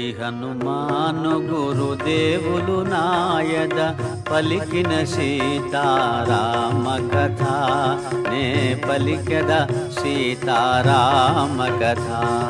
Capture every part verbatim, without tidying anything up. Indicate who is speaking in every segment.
Speaker 1: హనుమాను గురుదేవులు నాయద పలికిన సీతారామ కథ నే పలికద సీతారామ కథ.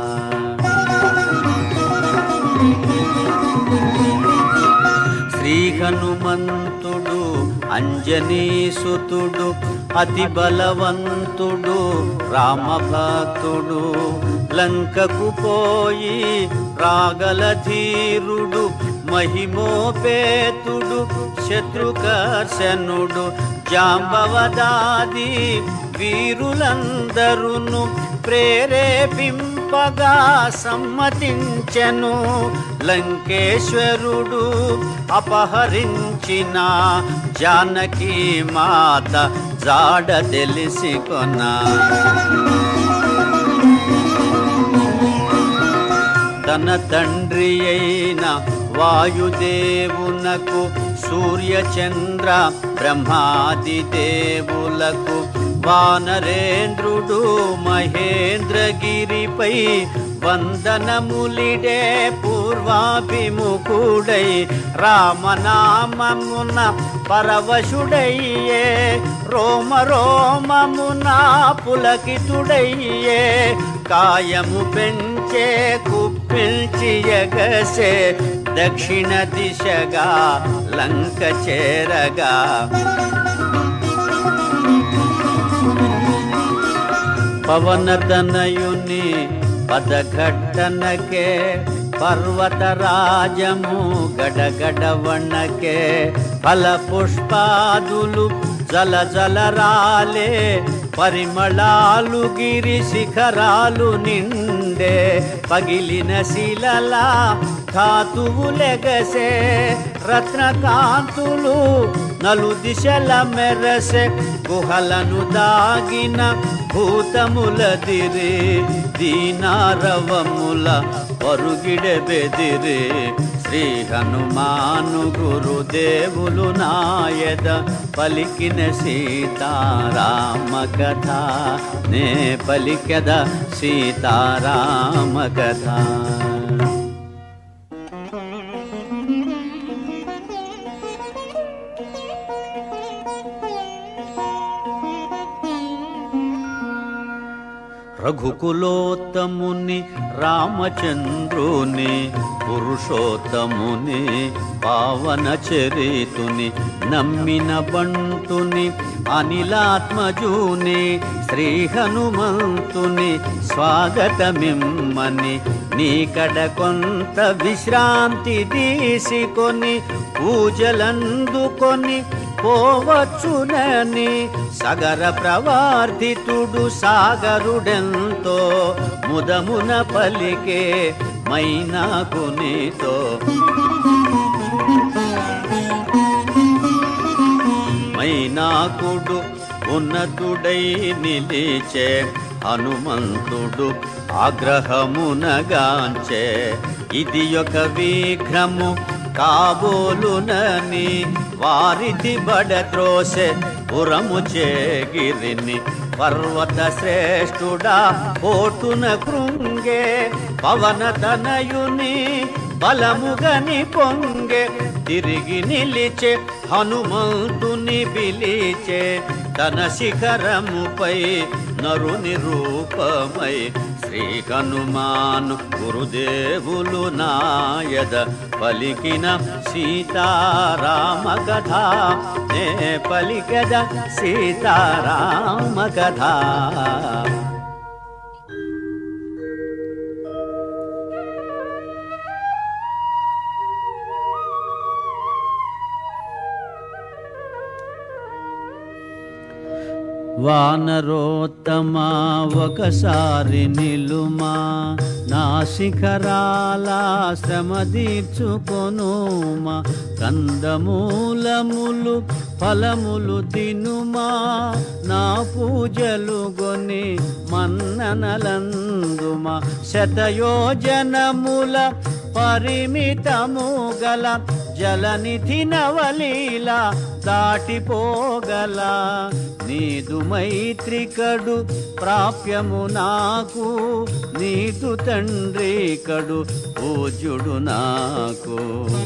Speaker 1: శ్రీ హనుమంతుడు అంజనీసుతుడు అతి బలవంతుడు రామభక్తుడు లంకకు పోయి రాగల ధీరుడు మహిమోపేతుడు శత్రుకర్షణుడు జాంబవదాది వీరులందరును ప్రేరేపింపగా సమ్మతించెను. లంకేశ్వరుడు అపహరించిన జానకి మాత జాడ తెలిసి కొన. తన తండ్రి అయిన వాయుదేవునకు సూర్యచంద్ర బ్రహ్మాది దేవులకు వానరేంద్రుడు మహేంద్రగిరిపై వందనములిడే పూర్వాభిముఖుడై రామనామమున పరవశుడయ్యే రోమ రోమమున పులకితుడయ్యే కాయము పెంచే కుప్పిల్చి ఎగసే దక్షిణ దిశగా లంక చేరగా. పవనతనయుని పదఘట్టనకే పర్వతరాజము గడగడవణకే ఫల పుష్పాదులు జల జల రాలే పరిమళాలు గిరి శిఖరాలు నిండే పగిలిన శిలలా ధాతువులెగసే రత్నకాంతులు నలు దిశల మెరసే గుహలను దాగిన భూతములదిరే దీనారవముల పరుగిడె బెదిరే. శ్రీ హనుమాను గురుదేవులు నాయద పలికిన సీతారామ కథ నే పలికద సీతారామ కథ. రఘుకులోత్తముని రామచంద్రుని పురుషోత్తముని పావన చరితుని నమ్మిన బంటుని అనిలాత్మజుని శ్రీ హనుమంతుని స్వాగతమిమ్మని నీకడ కొంత విశ్రాంతి తీసుకొని పూజలందుకొని పోవచ్చునని సగర ప్రవర్ధితుడు సాగరుడెంతో ముదమున పలికే మైనాకునితో. మైనాకుడు ఉన్నతుడై నిలిచే హనుమంతుడు ఆగ్రహమునగాంచే ఇది ఒక విఘ్నము కాబోలునని వారిది బడత్రోసె పురము చేగిరిని పర్వత శ్రేష్ఠుడా పోటున కృంగే పవనతనయుని బలముగని పొంగే తిరిగి నిలిచే హనుమంతుని పిలిచే తన శిఖరముపై నరుని రూపమై. శ్రీ హనుమాను గురుదేవులు నాయద పలికిన సీతారామ కథ నే పలికద సీతారామ కథ. వానరోత్తమా ఒకసారి నిలుమా నా శిఖరాల శ్రమ తీర్చుకొనుమా కందమూలములు ఫలములు తినుమా నా పూజలు గొని మన్ననలందుమా శతయోజనముల పరిమితము గల జలనిధి నవలీల దాటిపోగల నీదు మైత్రికడు ప్రాప్యము నాకు, నీదు తండ్రి కడు పూజ్యుడు నాకు.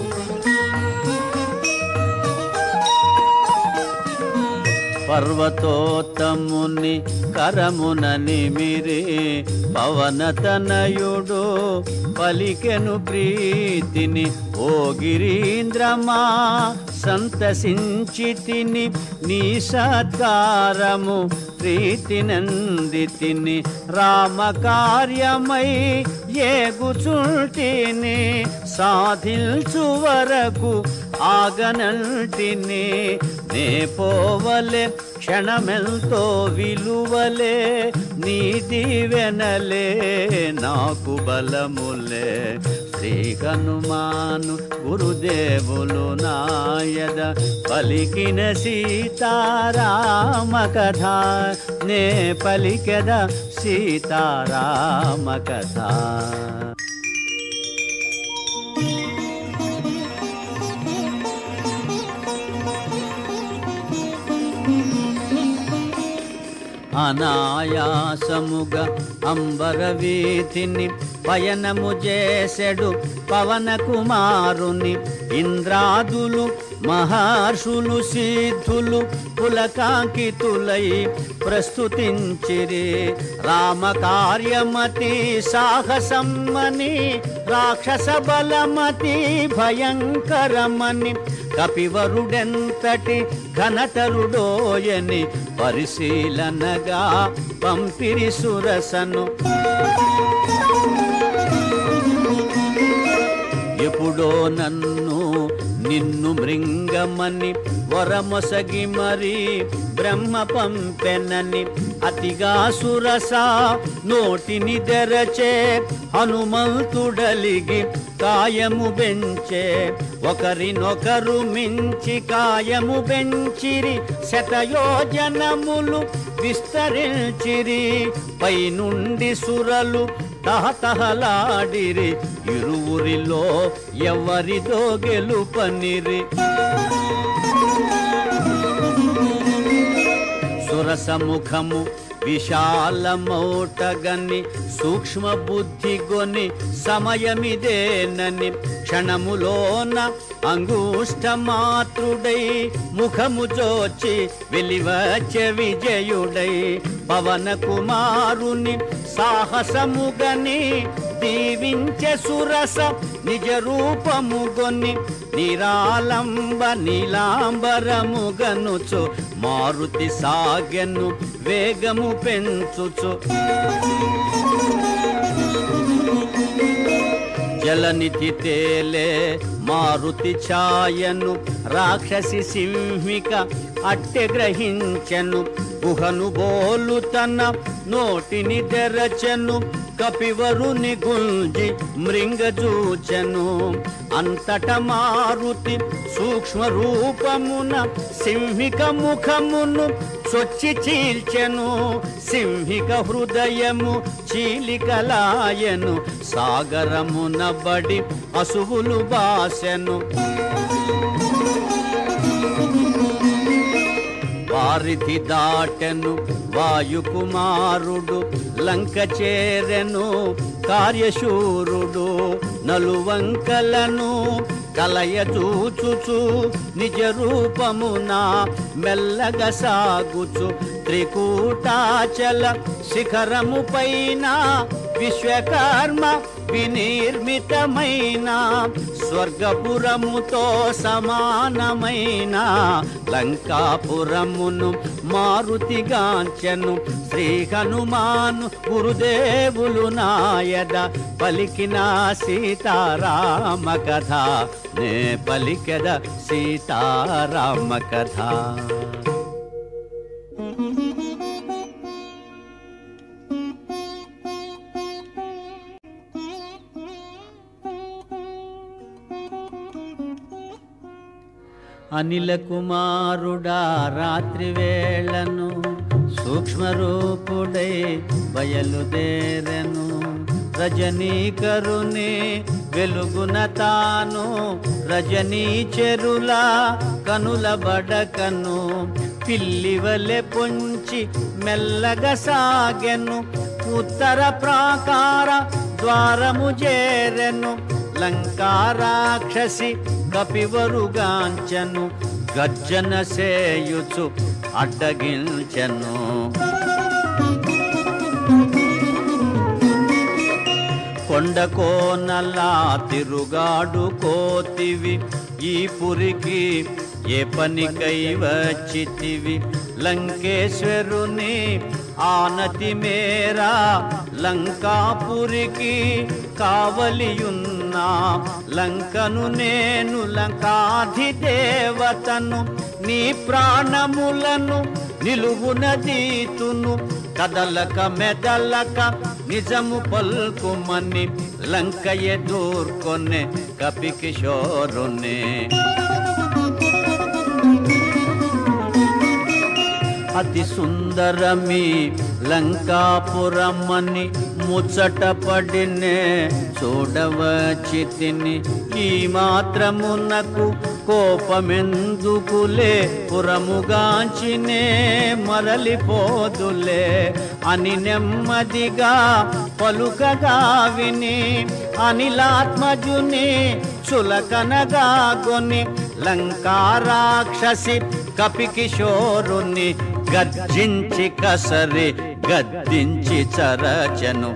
Speaker 1: పర్వతోత్తముని కరమున నిమిరి పవనతనయుడు పలికెను ప్రీతిని. ఓ గిరీంద్రమా సంతసించితిని నీ సత్కారము ప్రీతినందితిని. రామకార్యమై ఏగుచుంటిని సాధించు వరకు ఆగనంటిని. నే పోవలే క్షణమెంతో విలువలే, నీ దీవెనలే నాకు బలములే. శ్రీ హనుమాను గురుదేవులు నాయద పలికిన సీతారామ కథ, నే పలికెద సీతారామ కథ. అనాయాసముగా అంబరవీధిని పయనము చేసెడు పవన కుమారుని. ఇంద్రాదులు మహర్షులు సిద్ధులు పులకాంకితులై ప్రస్తుతించిరి. రామకార్యమతి సాహసమ్మని, రాక్షస బలమతి భయంకరమని, కపివరుడెంతటి ఘనతరుడోయని పరిశీలనగా పంపిరి సురసను. ఎప్పుడో నన్ను నిన్ను మృంగమని వరమొసగి మరి బ్రహ్మ పంపెనని అతిగా సురస నోటిని తెరచే హనుమంతుడలిగి కాయము బెంచే. ఒకరినొకరు మించి కాయము బెంచిరి, శతయోజనములు విస్తరించిరి. పైనుండి సురలు తహతహలాడిరి, ఇరువురిలో ఎవరిదో గెలుపనిరి. సురసముఖము విశాలమౌటగని సూక్ష్మ బుద్ధి గొని సమయమిదేనని క్షణములోన అంగుష్ట మాతృడై ముఖము జోచి వెలివచ్చే విజయుడై పవన కుమారుని సాహసముగని దీవించే సురస నిజ రూపముగొని నిరాలంబ నీలాంబరముగనుచు మారుతి సాగెను వేగము పెంచుచు. జలనిధి తేలే మారుతి ఛాయను రాక్షసి సింహిక అట్టె గ్రహించెను. గుహను బోలు తన నోటిని తెరచెను, కపివరుని గుంజి మృంగజూచెను. అంతట మారుతి సూక్ష్మ రూపమున సింహిక ముఖమును చొచ్చి చీల్చెను. సింహిక హృదయము చీలికలాయను, సాగరమున బడి అసువులు బాసెను. వారిధి దాటెను వాయుకుమారుడు, లంక చేరెను కార్యశూరుడు. నలువంకలను కలయచూచుచు నిజ రూపమున మెల్లగా సాగుచు. త్రికూటాచల శిఖరము పైన విశ్వకర్మ వినిర్మితమైన స్వర్గపురముతో సమానమైన లంకాపురమును మారుతిగాంచెను. శ్రీ హనుమాను గురుదేవులు నాయద పలికిన సీతారామ కథ, నే పలికెద సీతారామ కథ. అనిల కుమారుడా రాత్రి వేళను సూక్ష్మరూపుడై బయలుదేరెను. రజనీకరుని వెలుగున తాను రజనీ చెరుల కనుల బడకను. పిల్లివలె పొంచి మెల్లగా సాగెను. ఉత్తర ప్రాకార ద్వారము చేరెను. లంకారాక్షసి కపివరుగాంచెను. గర్జన సేయుచు అడ్డగించెను. కొండకోనలా తిరుగాడు కోతివి, ఈ పురికి ఏ పనికై వచ్చితివి. లంకేశ్వరుని ఆనతి మేరా లంకాపురికి కావలియున్నా. లంకను నేను లంకాధిదేవతను, నీ ప్రాణములను నిలువునదీతును. కదలక మెదలక నిజము పల్కుమని లంక ఎదుర్కొనే కపికిశోరునే. అతి సుందరమి లంకాపురమని ముచ్చట పడినే చూడవచ్చితిని. ఈ మాత్రమునకు కోపమెందుకులే, పురముగాంచినే మరలిపోదులే అని నెమ్మదిగా పలుకగా విని అనిలాత్మజుని చులకనగా గొని లంకారాక్షసి కపికిశోరుని గర్జించి కసరి గద్దించి చరచను.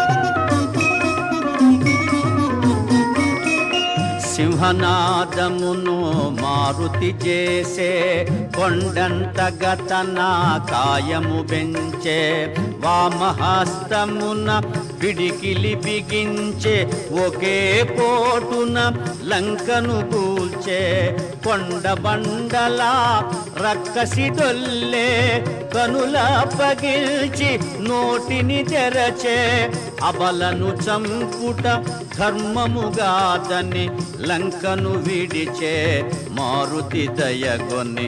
Speaker 1: సింహనాదమును మారుతి చేసే కొండంత గతన కాయము పెంచే. వామహస్తమున పిడికిలి బిగించే ఒకే పోటున లంకను కూల్చే. కొండ బండలా రక్కసి దొల్లే కనుల పగిల్చి నోటిని తెరచే. అబలను చంపుట ధర్మముగాదని లంకను విడిచే మారుతి దయగొని.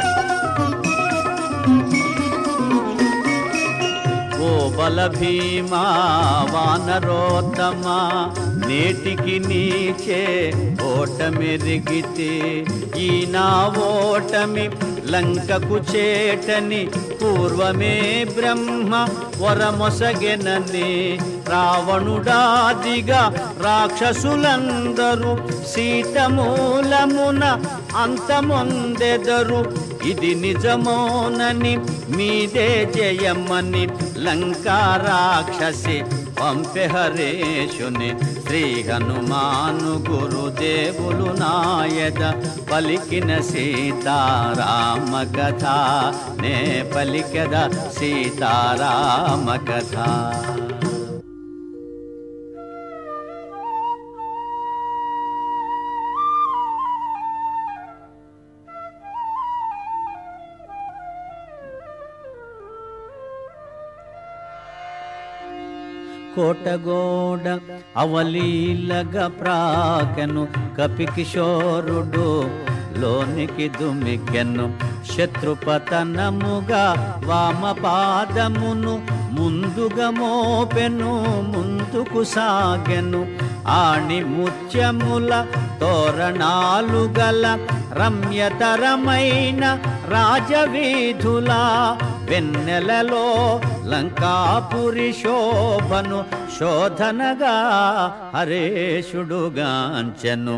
Speaker 1: ఓ బల భీమా వానరోత్తమ, నేటికి నీచే ఓటమిరిగితే. ఈ నా ఓటమి లంకకు చేటని పూర్వమే బ్రహ్మ వరమొసగెనని. రావణుడాదిగా రాక్షసులందరూ సీతమూలమున అంతమొందెదరు. ఇది నిజమోనని మీదే జయమని లంకారాక్షసి పంపె హరేషుని. శ్రీ హనుమాను గురుదేవులు నాయద పలికిన సీతారామ కథ, నే పలికద సీతారామ కథ. కోటగోడ అవలీలగా ప్రాకెను కపికిశోరుడు లోనికి దుమికెను. శత్రుపతనముగా వామపాదమును ముందుగా మోపెను, ముందుకు సాగెను. ఆణి ముత్యముల తోరణాలు గల రమ్యతరమైన రాజవీధుల వెన్నెలలో లంకాపురి శోభను శోధనగా హరేషుడుగాంచెను.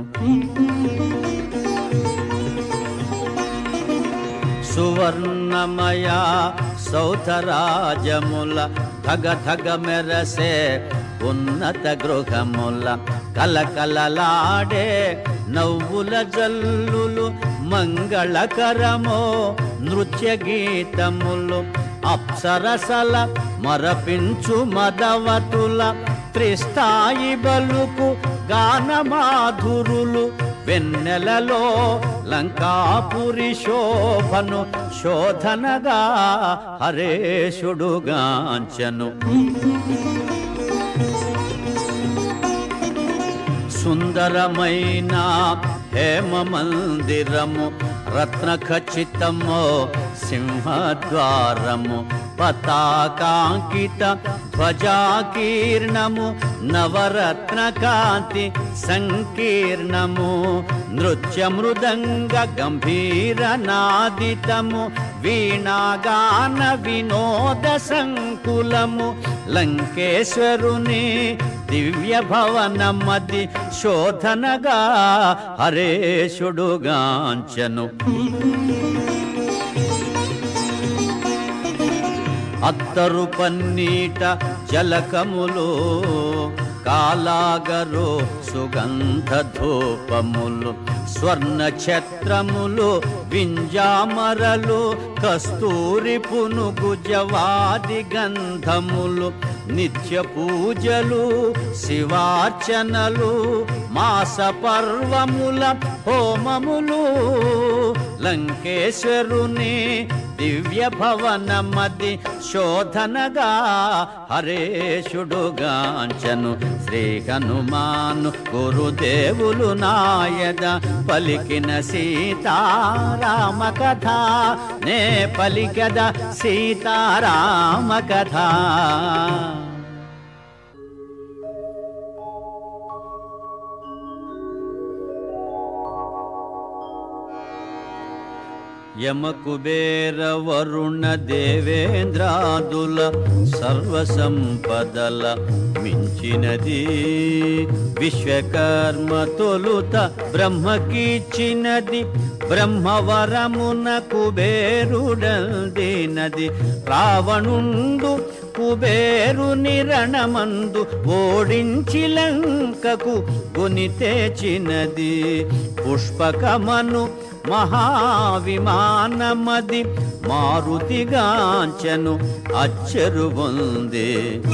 Speaker 1: సువర్ణమయ సౌధరాజముల ధగ ధగ మెరసే ఉన్నత గృహముల కలకలలాడే నవ్వుల జల్లులు మంగళకరమో నృత్య గీతములు. అప్సరసల మరపించు మదవతుల త్రిస్థాయి బలుకు గానమాధురులు. వెన్నెలలో లంకాపురి శోభను శోధనగా హరేషుడుగాంచెను. సుందరమైన హేమ మందిరము రత్న ఖచ్చితము సింహద్వారము పతాకాంకిత ధ్వజాకీర్ణము నవరత్న కాంతి సంకీర్ణము నృత్య మృదంగ గంభీర నాదితము వీణాగాన వినోద సంకులము లంకేశ్వరుని దివ్య భవనమది శోధనగా హరేశుడుగాంచెను అత్తరు పన్నీట జలకములు కాలాగరు సుగంధ ధూపములు స్వర్ణ ఛత్రములు వింజామరలు కస్తూరి పునుగు జవాది గంధములు నిత్య పూజలు శివార్చనలు మాస పర్వముల హోమములు లంకేశ్వరుని దివ్య భవనమది శోధనగా హరేశుడుగాంచెను శ్రీ హనుమాను గురుదేవులు నాయద పలికిన సీతారామ కథ నే పలికద సీతారామ కథ యమ కుబేర వరుణ దేవేంద్రాదుల సర్వ సంపదల మించినది విశ్వకర్మ తొలుత బ్రహ్మకిచ్చినది బ్రహ్మవరమున కుబేరుడందినది రావణుండు కుబేరుని రణమందు ఓడించి లంకకు గుని తెచ్చినది పుష్పకమను మహావిమానమది మారుతిగాంచెను అచ్చెరు ఉంది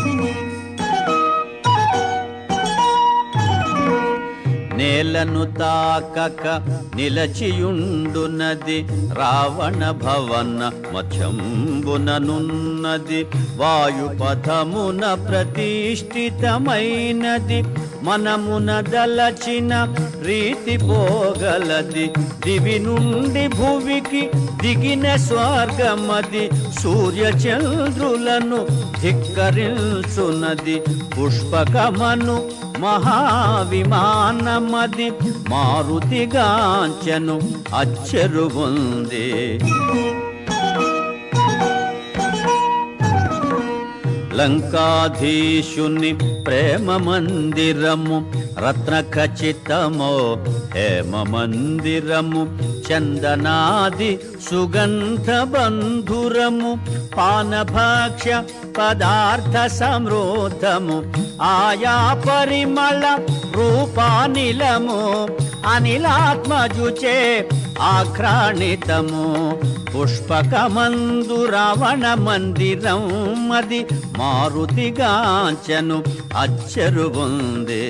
Speaker 1: నేలను తాకక నిలచియుండునది రావణ భవన మధ్యంబుననున్నది వాయుపథమున ప్రతిష్ఠితమైనది మనమున దలచిన రీతి పోగలది దివి నుండి భువికి దిగిన స్వర్గమది సూర్యచంద్రులను ధిక్కరించునది పుష్పకమను మహావిమానమది మారుతిగాంచెను అచ్చెరు ఉంది లంకాధీశుని ప్రేమ మందిరము రత్న ఖచ్చితమో హేమ మందిరము చందనాది సుగంధ బంధురము పానభక్ష పదార్థ సమృద్ధము ఆయా పరిమళ రూపానిలము అనిలాత్మజుచే ఆఘ్రాణితము పుష్పకమందు రావణ మందిరం మది మారుతిగాంచెను అచ్చెరు ఉంది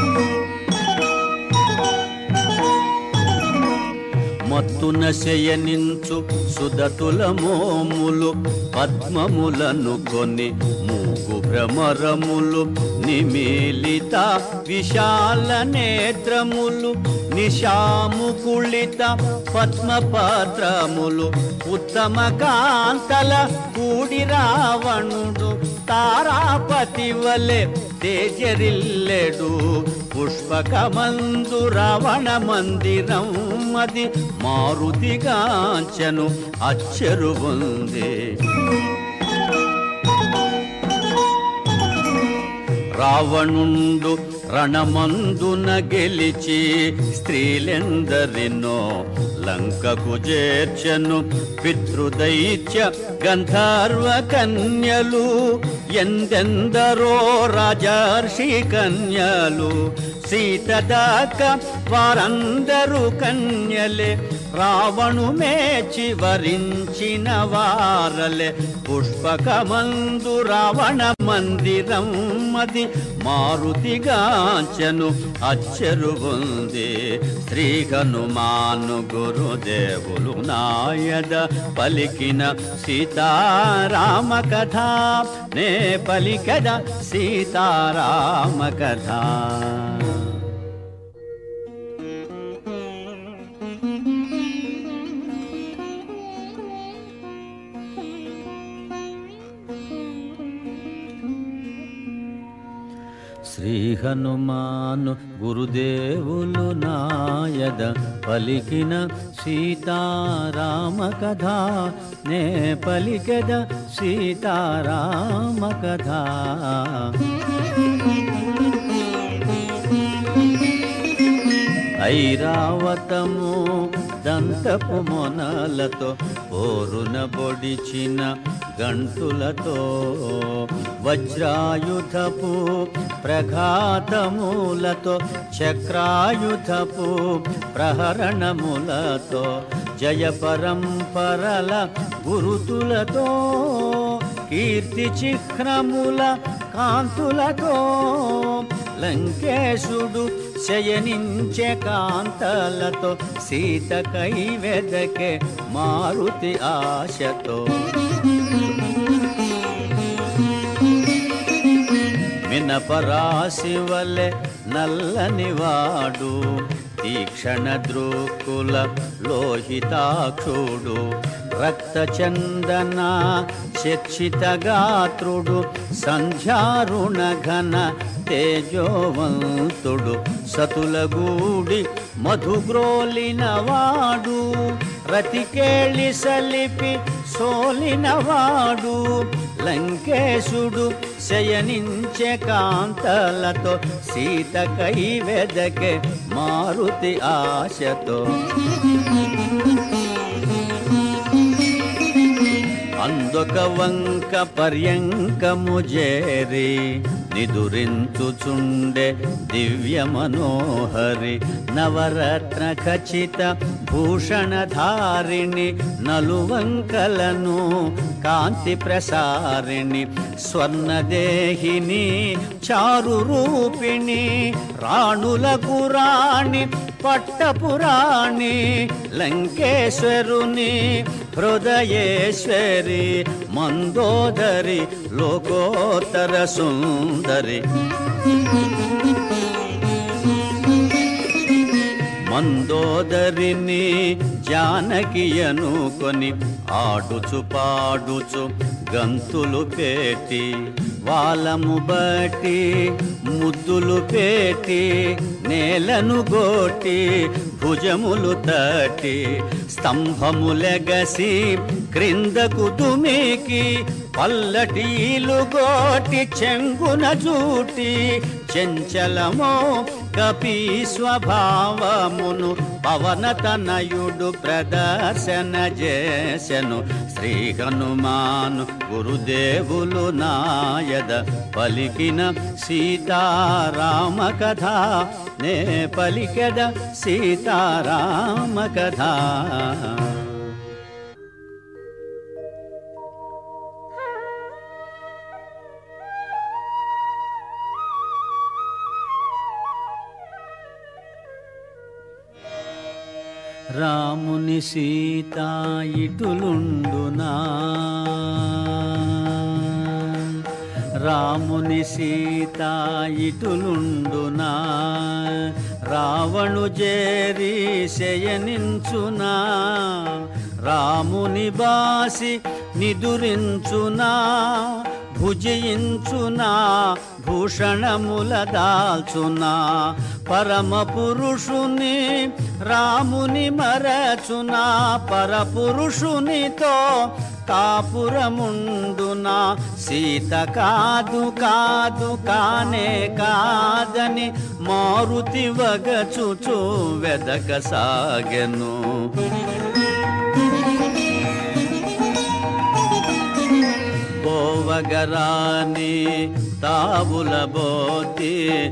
Speaker 1: మత్తున శయనించు సుదతుల మోములు పద్మములను కొని మూగు భ్రమరములు నిమిలిత విశాల నేత్రములు నిశాముకుళిత పద్మపత్రములు ఉత్తమ కాంతల కూడి రావణుడు తారాపతి వలె తేజరిల్లెడు పుష్పకమందు రావణ మందిరం మది మారుతిగాంచెను అచ్చెరు ఉంది రావణుండు రణమందున గెలిచి స్త్రీలెందరినో లంకకు చేర్చెను పితృదైత్య గంధర్వ కన్యలు ఎందెందరో రాజర్షి కన్యలు సీత దాక వారందరూ కన్యలే రావణు మేచి వరించిన వారలే పుష్పకమందు రావణ మందిరం మది మారుతిగాంచెను అచ్చెరు ఉంది శ్రీ హనుమాను గురుదేవులు నాయద పలికిన సీతారామ కథ నే పలికద సీతారామ కథ హనుమాను గురుదేవులు నాయద పలికిన సీతారామ కథ నే పలికెద సీతారామ కథ. ఐరావతము దంతపు మొనలతో పోరున పొడిచిన గంటులతో వజ్రాయుధపు ప్రఘాతములతో చక్రాయుధపు ప్రహరణములతో జయ పరంపరల గురుతులతో కీర్తి చిహ్నముల కాంతులతో లంకేశుడు శయనించే కాంతలతో సీత కైవెదకే మారుతి ఆశతో. మినపరాశి వలె నల్లనివాడు తీక్షణ దృక్కుల లోహితాక్షుడు రక్త చందన చర్చిత గాత్రుడు సంధ్యారుణ ఘన తేజోవంతుడు సతులగూడి మధుగ్రోలినవాడు రతికేళి సలిపి సోలినవాడు లంకేశుడు శయనించే కాంతలతో సీత కైవెదకే మారుతి ఆశతో. అందొక వంక పర్యంకము చేరి నిదురించుచుండే దివ్య మనోహరి నవరత్న ఖచిత భూషణధారిణి నలువంకలను కాంతి ప్రసారిణి స్వర్ణదేహిని చారు రూపిణి రాణులకు రాణి పట్టపురాణి లంకేశ్వరుని హృదయేశ్వరి మందోదరి లోకోత్తర సుందరి. మందోదరిని జానకి అనుకొని ఆడుచు పాడుచు గంతులు పేటి వాలము బట్టి ముద్దులు పేటి నేలను గోటి భుజములు తట్టి స్తంభములెగసి క్రిందకు దుమికి పల్లటీలు గోటి చెంగున జూటి చెంచలమో కపి స్వభావమును పవనతనయుడు ప్రదర్శన చేసెను. శ్రీ హనుమాను గురుదేవులు నాయద పలికిన సీతారామ కథ నే పలికెద సీతారామ కథ. రాముని సీత ఇటులుండునా రాముని సీత ఇటులుండునా రావణు జేరి శయనించునా రాముని బాసి నిదురించునా భుజించునా భూషణముల దాల్చునా పరమ పురుషుని రాముని మరచునా పరపురుషునితో కాపురముండునా సీత కాదు కాదు కానే కాదని మారుతి వగచుచు వెదక సాగెను. పోవగరాని తావుల బోతి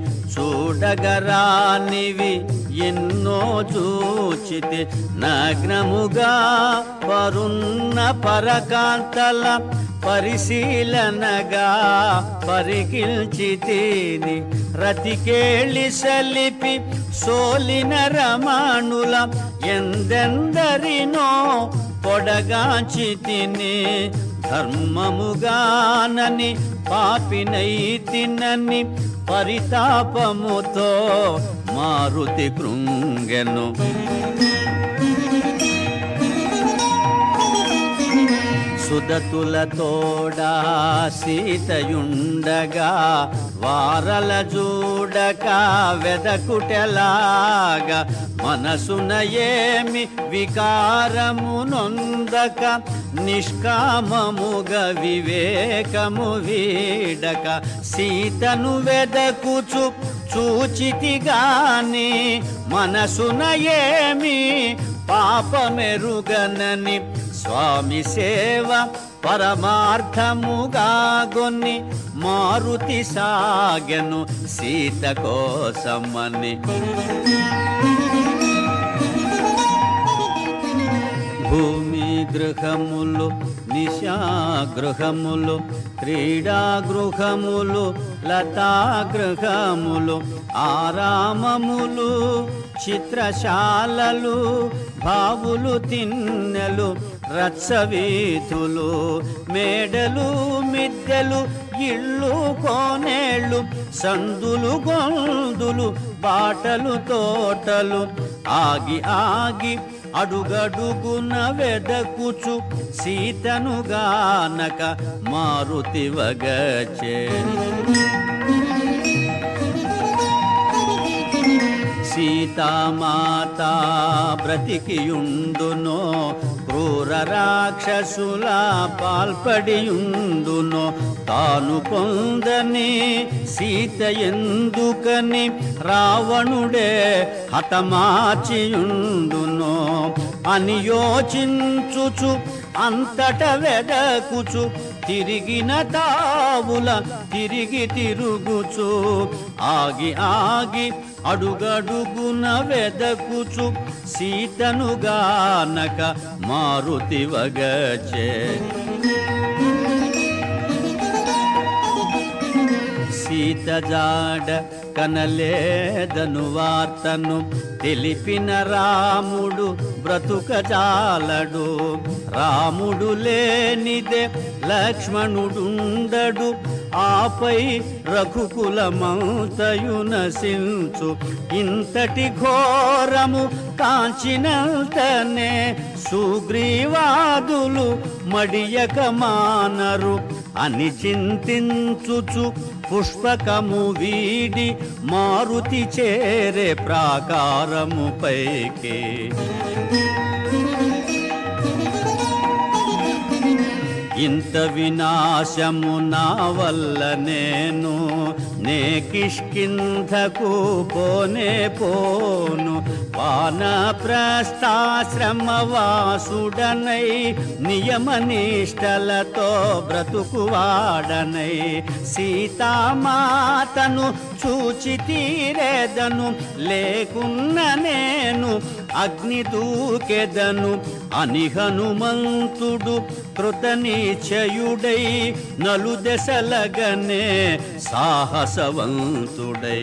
Speaker 1: చూడగరానివి ఎన్నో చూచితి నగ్నముగా పరున్న పరకాంతల పరిశీలనగా పరికిల్చితిని రతికేళి సలిపి సోలిన రమణుల ఎందెందరినో పొడగాంచితిని ధర్మముగానని పాపినైతినని పరితాపముతో మారుతి కృంగెను. సుదతులతోడా సీతయుండగా వారల జూడక వెదకుటెలాగా మనసున ఏమి వికారము నొందక నిష్కామముగ వివేకము వీడక సీతను వెదకుచు చూచితిగాని మనసున ఏమి పాపమెరుగనని స్వామి సేవ పరమార్థముగా గొన్ని మారుతి సాగెను సీత కోసమని. భూమి గృహములు నిశాగృహములు క్రీడాగృహములు లతాగృహములు ఆరామములు చిత్రశాలలు బావులు తిన్నెలు రచ్చవీధులు మేడలు మిద్దెలు ఇళ్ళు కోనేళ్ళు సందులు గొందులు బాటలు తోటలు ఆగి ఆగి అడుగడుగున వెదకుచు సీతను గానక మారుతి వగచే. సీతామాత బ్రతికియుండునో క్రూర రాక్షసుల పాల్పడియుండునో తాను పొందని సీత ఎందుకని రావణుడే హతమార్చియుండునో అని యోచించుచు అంతట వెదకుచు తిరిగిన తావుల తిరిగి తిరుగుచు ఆగి ఆగి అడుగడుగున వెదకుచు సీతను గానక మారుతి వగచే. సీత జాడ కనలేదను వార్తను తెలిపిన రాముడు బ్రతుకజాలడు. రాముడు లేనిదే లక్ష్మణుడుండడు ఆపై రఘుకులమంతయు నశించు. ఇంతటి ఘోరము కాంచినంతనే సుగ్రీవాదులు మడియక మానరు అని చింతించుచు పుష్పకము వీడి మారుతి చేరే ప్రాకారము పైకి. ఇంత వినాశము నా వల్ల నేను నే కిష్కింధకు పోనే పోను. వానప్రస్థాశ్రమవాసుడనై నియమనిష్టలతో బ్రతుకువాడనై సీతామాతను చూచి తీరేదను లేకున్న నేను అగ్ని దూకెదను అని హనుమంతుడు కృతనిశ్చయుడై నలుదెసలగనే సాహసవంతుడై.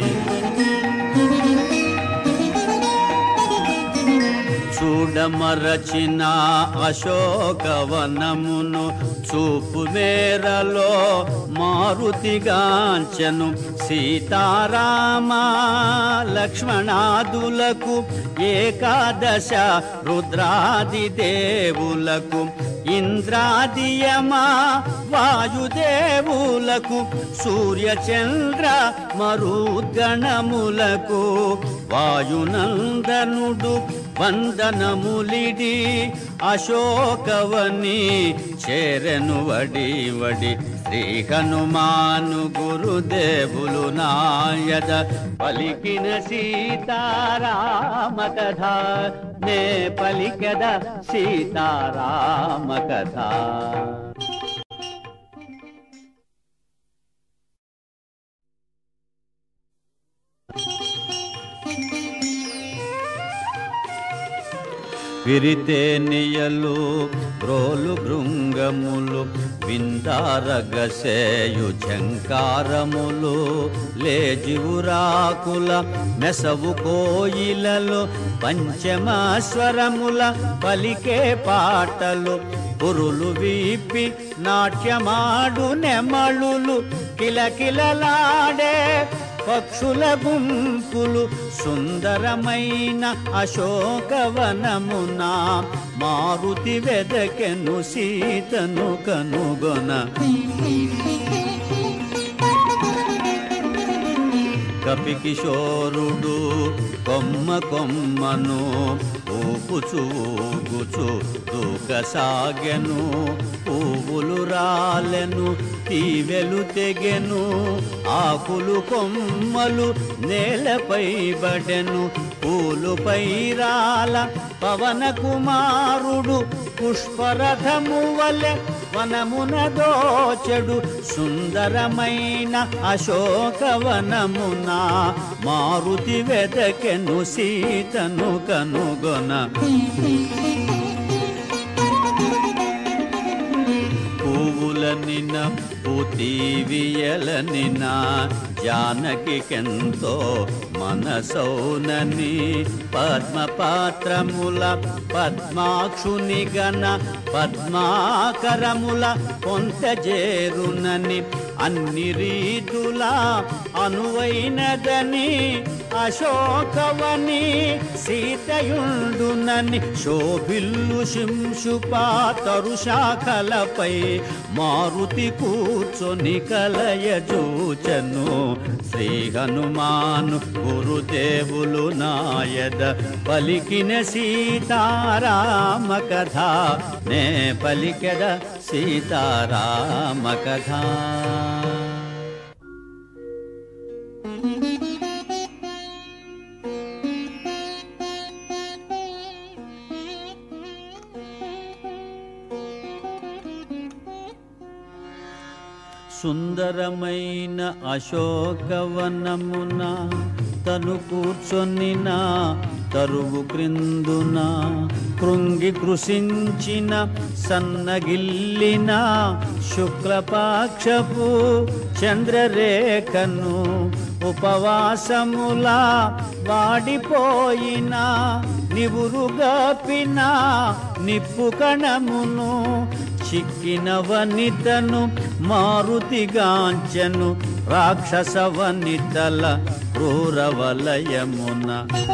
Speaker 1: చూడమరచిన అశోకవనమును చూపు మేరలో మారుతిగాంచెను. సీతారామ లక్ష్మణాదులకు ఏకాదశ రుద్రాది దేవులకు ఇంద్రాదియమా వాయుదేవులకు సూర్యచంద్ర మరుద్గణములకు వాయునందనుడు వందనములిడి అశోకవని చేరెను వడి వడి. శ్రీ హనుమాను గురుదేవులు నాయద పలికిన సీతారామ కథ నే పలికద సీతారామ కథ. విరితేనియలు బ్రోలు భృంగములు విందారగసేయు ఝంకారములు లేజివురాకుల మెసవు కోయిలలు పంచమస్వరముల పలికే పాటలు పురులు వీపి నాట్యమాడు నెమళులు కిలకిలలాడే పక్షుల గుంపులు సుందరమైన అశోకవనమున మారుతి వెదకెను సీతను కనుగొన కపికిశోరుడు కొమ్మ కొమ్మను ఊపుచు ఊగుచు దూకసాగెను పువ్వులు రాలెను తీవెలు తెగెను ఆకులు కొమ్మలు నేలపై బడెను పూలుపై రాల పవన కుమారుడు పుష్పరథము వలె వనమున దోచెడు సుందరమైన అశోకవనమున మారుతి వెదకెను సీతను కనుగొన పువ్వులనిన పూతీవియలనిన జానకికెంతో మనసౌనని పద్మపాత్రముల పద్మాక్షుని గణ పద్మాకరముల పొంతజేరునని అన్ని రీతులా అనువైనదని అశోకవని సీతయుండునని శోభిల్లు శింశుపా తరుశాఖలపై మారుతి కూర్చొని కలయజూచను శ్రీ హనుమాను గురుదేవులు నాయద పలికిన సీతారామ కథ నే పలికెద సీతారామ కథ. సుందరమైన అశోకవనమున తను కూర్చొనిన తరువు క్రిందున కృంగి కృషించిన సన్నగిల్లిన శుక్లపాక్షపు చంద్రరేఖను ఉపవాసములా వాడిపోయిన నివురుగాపిన నిప్పు కణమును చిక్కిన వనితను మారుతిగాంచెను రాక్షస వనితల క్రూరవలయమున.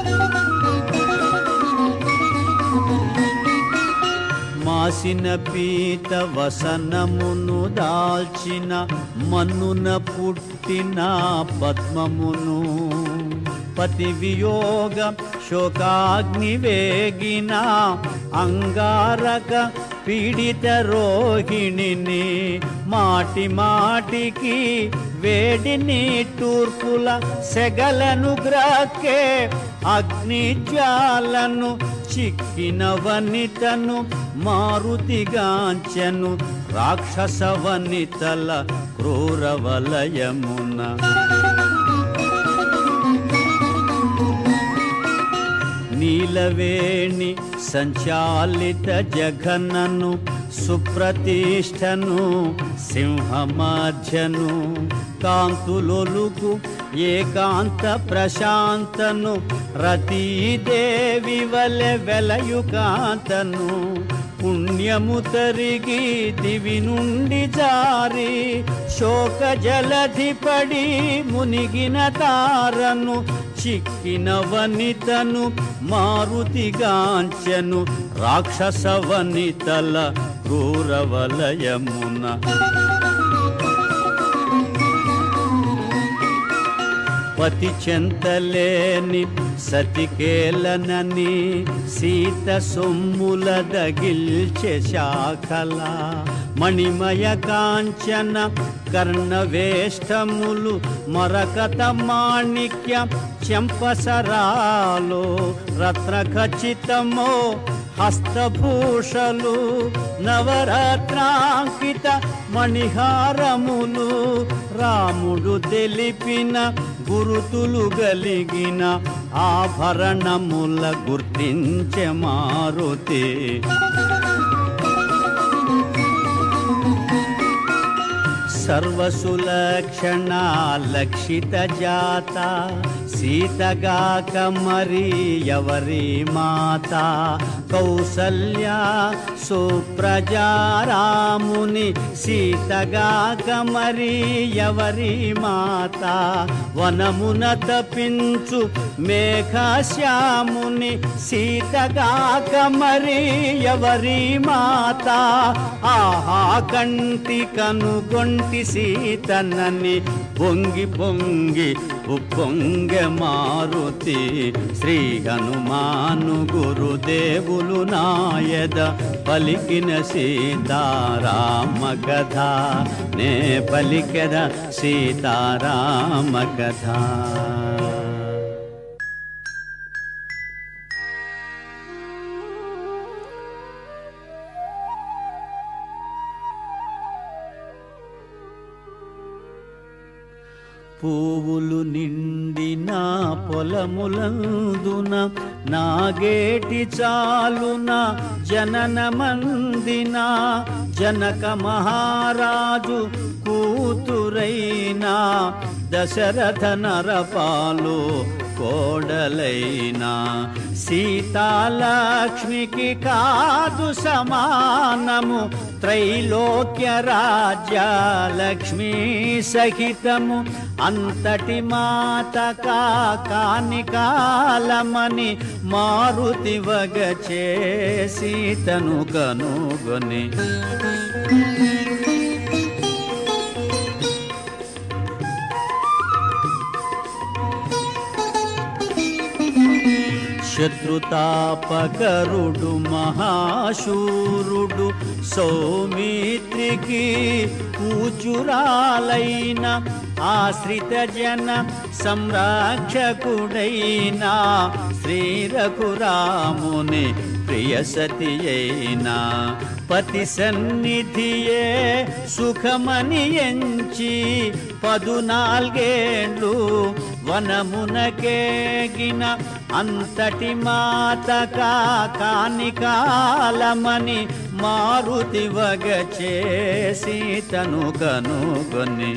Speaker 1: మాసిన పీత వసనమును దాల్చిన మన్నున పుట్టిన పద్మమును పతి వియోగ శోకాగ్ని వేగిన అంగారక పీడిత రోహిణిని మాటి మాటికి వేడిని తూర్పుల సెగలను గ్రాకే అగ్నిజ్వాలను చిక్కిన వనితను మారుతిగాంచెను రాక్షస వనితల క్రూరవలయమున. నీలవేణి సంచాలిత జఘనను సుప్రతిష్టను సింహమాధ్యను కాంతులొలుకు ఏకాంత ప్రశాంతను రతీదేవి వలె వెలయుకాంతను పుణ్యము తరిగి దివి నుండి జారి శోక జలధిపడి మునిగిన తారను చిక్కిన వనితను మారుతిగాంచెను రాక్షస వనితల క్రూరవలయమున. పతి చెంతలేని సతికేలనని సీత సొమ్ముల దగిల్చె శాఖల మణిమయ కాంచన కర్ణవేష్టములు మరకత మాణిక్య చెంపసరాలో రత్న ఖచ్చితమో హస్తభూషలు నవరత్నాంకిత మణిహారములు రాముడు తెలిపిన గురుతులు గలిగిన ఆభరణముల గుర్తించె మారుతి. సర్వసులక్షణ లక్షిత జాత సీతగాక మరి ఎవరి మాత కౌసల్య సుప్రజారాముని సీతగాక మరి ఎవరి మాత వనమున తపించు మేఘశ్యాముని సీతగాక మరి ఎవరి మాత ఆహా కంటి కనుగొంటి సీతనని పొంగి పొంగి ఉప్పొంగె మారుతి శ్రీ హనుమాను గురుదేవులు నాయద పలికిన సీతారామ కథ నే పలికెద సీతారామ కథ. పువ్వులు నిండిన పొలములందున నాగేటి చాలున జనన మందిన జనక మహారాజు కూతురైనా దశరథ నరపాలు కోడలైనా సీతాలక్ష్మికి కాదు సమానము త్రైలోక్య రాజ్య లక్ష్మీ సహితము అంతటి మాత కాని కాలమని మారుతి వగచే సీతను కనుగొని శత్రుతాపకరుడు మహాశూరుడు సౌమిత్రికి పూజురాలైన ఆశ్రిత జన సంరక్షకుడైన శ్రీ రఘురాముని ప్రియ సతి అయిన పతి సన్నిధియే సుఖమని ఎంచి పదునాలుగేళ్ళు వనమునకేగిన అంతటి మాత కాని కాలమని మారుతి వగచే సీతను కనుగొని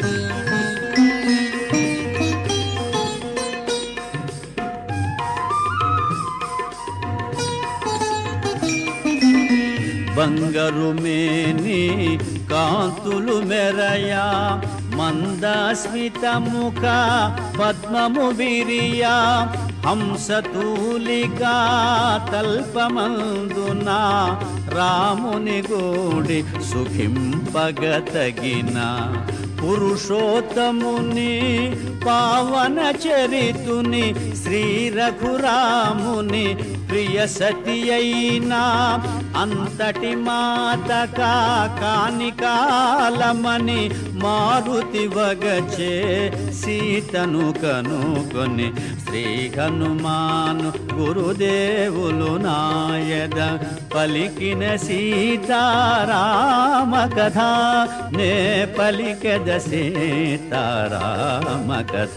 Speaker 1: బంగారు మేని కాంతులు మెరయా మందస్మిత ముఖ పద్మము విరియా హంసతూలికా తల్పమందున రాముని గూడి సుఖింపగతగిన పురుషోత్తముని పావన చరితుని శ్రీ రఘురాముని ప్రియ సతి అయినా అంతటి మాత కాని కాలమని మారుతి వగచే సీతను కనుగొని శ్రీ హనుమాను గురుదేవులు నాయద పలికిన సీతారామ కథ నే పలికెద సీతారామ కథ.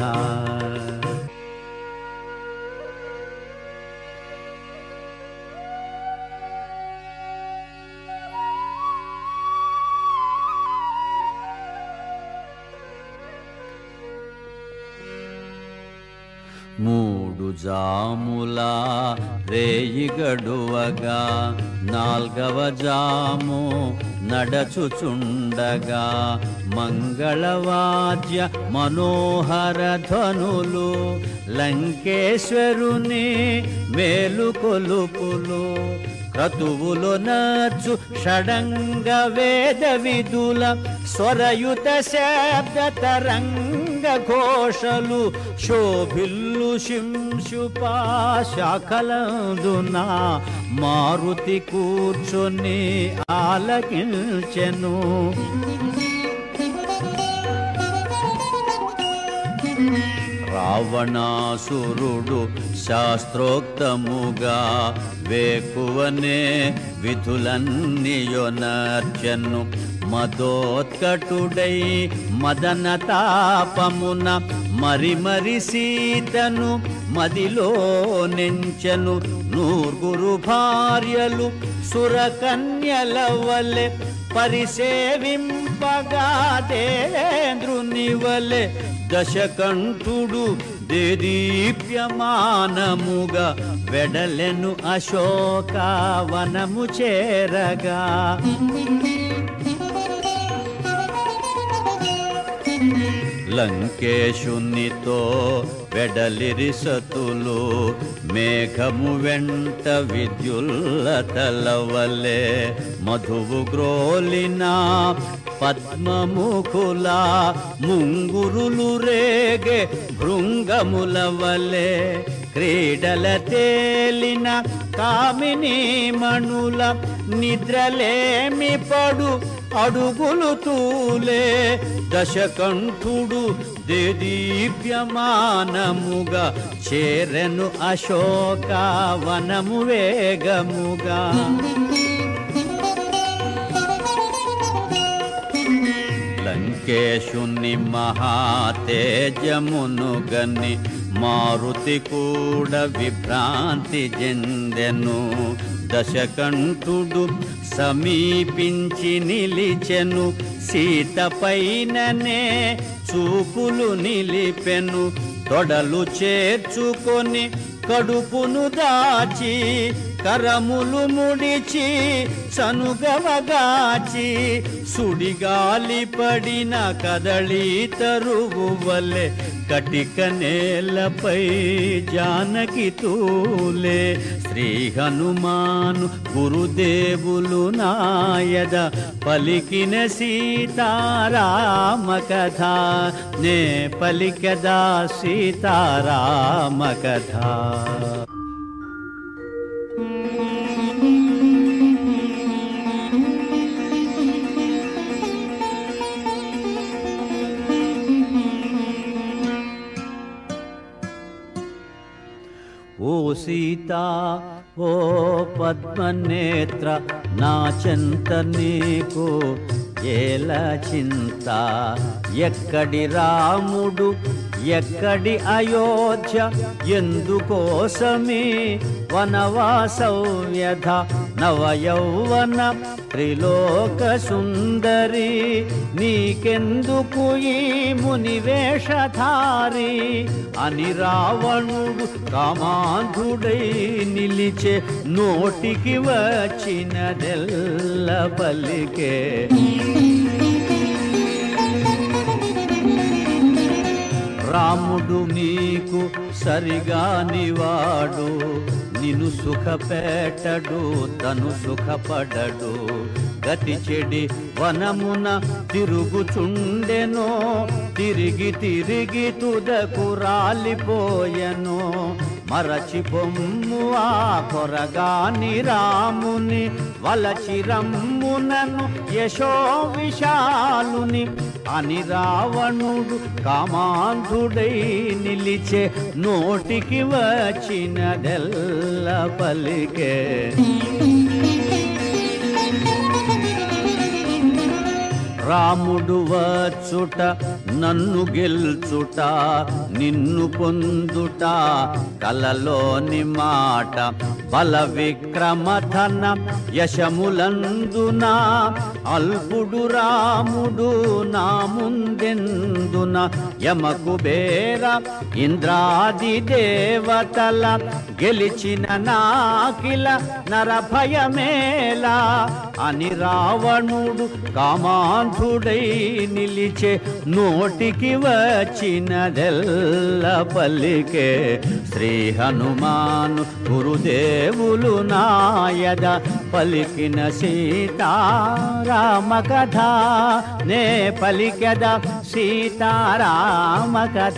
Speaker 1: మూడు జాముల రేయి గడువగా నాల్గవ జాము నడచుచుండగా మంగళవాద్య మనోహర ధ్వనులు లంకేశ్వరుని మేలుకొలుపులు క్రతువులు నచ్చు షడంగ వేద విదుల స్వరయుత శబ్ద తరంగ ఘోషలు శోభిల్లు శింశుపా శాఖలందున మారుతి కూర్చొని ఆలకించెను. రావణాసురుడు శాస్త్రోక్తముగా వేకువనే విధులన్నీయొనర్చెను మదోత్కటుడై మదన తాపమున మరి మరి సీతను మదిలో నెంచెను. నూర్గురు భార్యలు సురకన్యల వలె పరిసేవింపగా దేంద్రుని వలె దశకంఠుడు దేదీప్యమానముగా వెడలెను అశోకవనము చేరగా. లంకేశునితో వెడలిరి సతులు మేఘము వెంట విద్యుల్లతల వలె మధువు గ్రోలిన పద్మముఖుల ముంగురులు రేగే భృంగముల వలె క్రీడల తేలిన కామిని మణుల నిద్రలేమి పడు అడుగులు తూలే దశకంఠుడు దేదీప్యమానముగా చేరెను అశోకవనము వేగముగా. లంకేశుని మహాతేజమును గని మారుతి కూడా విభ్రాంతి చెందెను. దశకంఠుడు సమీపించి నిలిచెను. సీత పైననే చూపులు నిలిపెను. తొడలు చేర్చుకొని కడుపును దాచి కరములు ముడిచి సనుగవగాచి సుడిగాలి పడిన కదళీ తరువు వలె కటిక నేలపై జానకి తూలే. శ్రీ హనుమాను గురుదేవులు నాయద పలికిన సీతారామ కథ నే పలికదా సీతారామ కథ. ఓ సీతా ఓ పద్మనేత్ర నా చెంత నీకు ఏల చింత. ఎక్కడి రాముడు ఎక్కడి అయోధ్య ఎందుకోసమే వనవాసవ్యధ నవయౌవన త్రిలోక సుందరి నీకెందుకు ఈ మునివేషధారి అని రావణుడు కామాంధుడై నిలిచే నోటికి వచ్చినదెల్ల పలికే. రాముడు నీకు సరిగానివాడు నిన్ను సుఖపెట్టడు తను సుఖపడడు. గతి చెడి వనమున తిరుగుచుండెనో తిరిగి తిరిగి తుదకు రాలిపోయెను. మరచి పొమ్ము ఆ కొరగాని రాముని వలచి రమ్మునను యశో విశాలుని అని రావణుడు కామాంధుడై నిలిచే నోటికి వచ్చినదెల్ల పలికే. రాముడు వచ్చుట నన్ను గెల్చుట నిన్ను పొందుట కలలోని మాట బల విక్రమధన యశములందున అల్పుడు రాముడు నా ముందెందున. యమకుబేర ఇంద్రాది దేవతల గెలిచిన నాకిల నరభయమేలా అని రావణుడు కామాంధుడై నిలిచే నోటికి వచ్చినదెల్ల పలికే. శ్రీ హనుమాను గురుదేవులు నాయద పలికిన సీతారామ కథ నే పలికద సీతారామ కథ.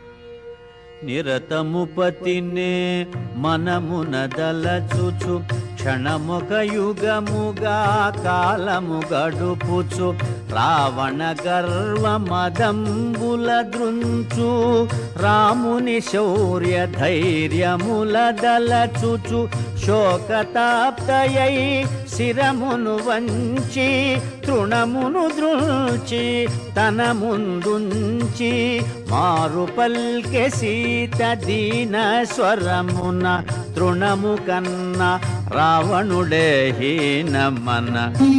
Speaker 1: నిరతము పతినే మనమున దలచుచు క్షణముక యుగముగా కాలము గడుపుచు రావణ గర్వ మదంబుల దృంచు రాముని శౌర్య ధైర్యముల దలచుచు శోకతాప్తయై శిరమును వంచి తృణమును దృంచి తన ముందుంచి మారు పల్కె సీత దీన స్వరమున తృణము కన్న రావణుడే హీనమన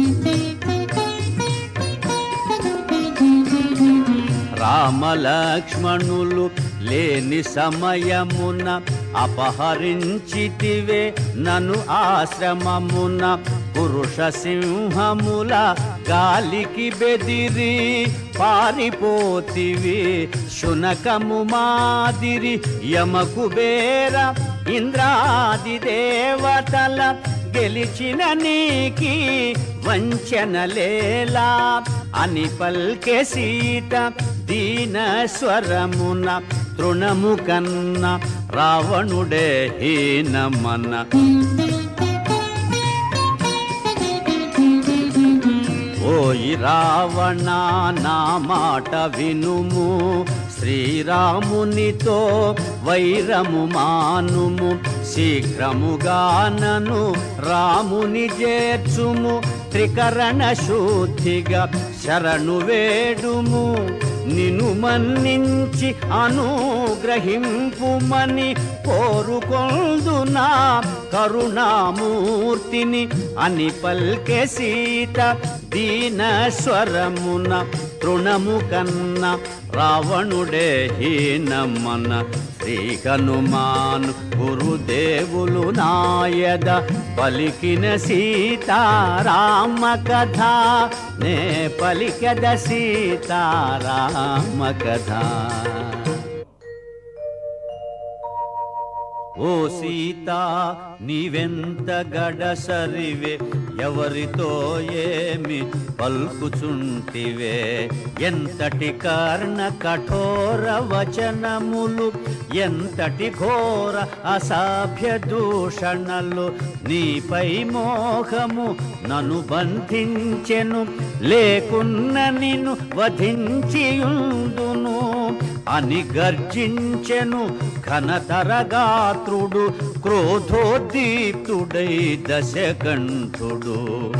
Speaker 1: రామలక్ష్మణులు లేని సమయమున అపహరించితివే నను ఆశ్రమమున పురుష సింహముల గాలికి బెదిరి పారిపోతివి శునకము మాదిరి యమకుబేర ఇంద్రాది దేవతల గెలిచిన నీకి వంచనలేలా అని పల్కె సీత దీన స్వరమున తృణము కన్న రావణుడే హీనమన ఓయి రావణ నా మాట వినుము శ్రీరామునితో వైరము మానుము శీఘ్రముగా నను రాముని చేర్చుము త్రికరణ శుద్ధిగా శరణు వేడుము నిను మన్నించి అనుగ్రహింపుమని కోరుకొందునా కరుణామూర్తిని అని పల్కె సీత దీన స్వరమున తృణము కన్న రావణుడే హీనమన శ్రీ హనుమాను గురుదేవులు నాయద పలికిన సీతారామ కథ నే పలికద సీతారామ కథ ఓ సీత నీవెంత గడసరివే ఎవరితో ఏమి పల్కుచుంటివే ఎంతటి కర్ణ కఠోర వచనములు ఎంతటి ఘోర అసభ్య దూషణలు నీపై మోహము నన్ను బంధించెను లేకున్న నిన్ను వధించియుందును అని గర్జించెను ఘనతరగాత్రుడు క్రోధోద్దీప్తుడై దశకంఠుడు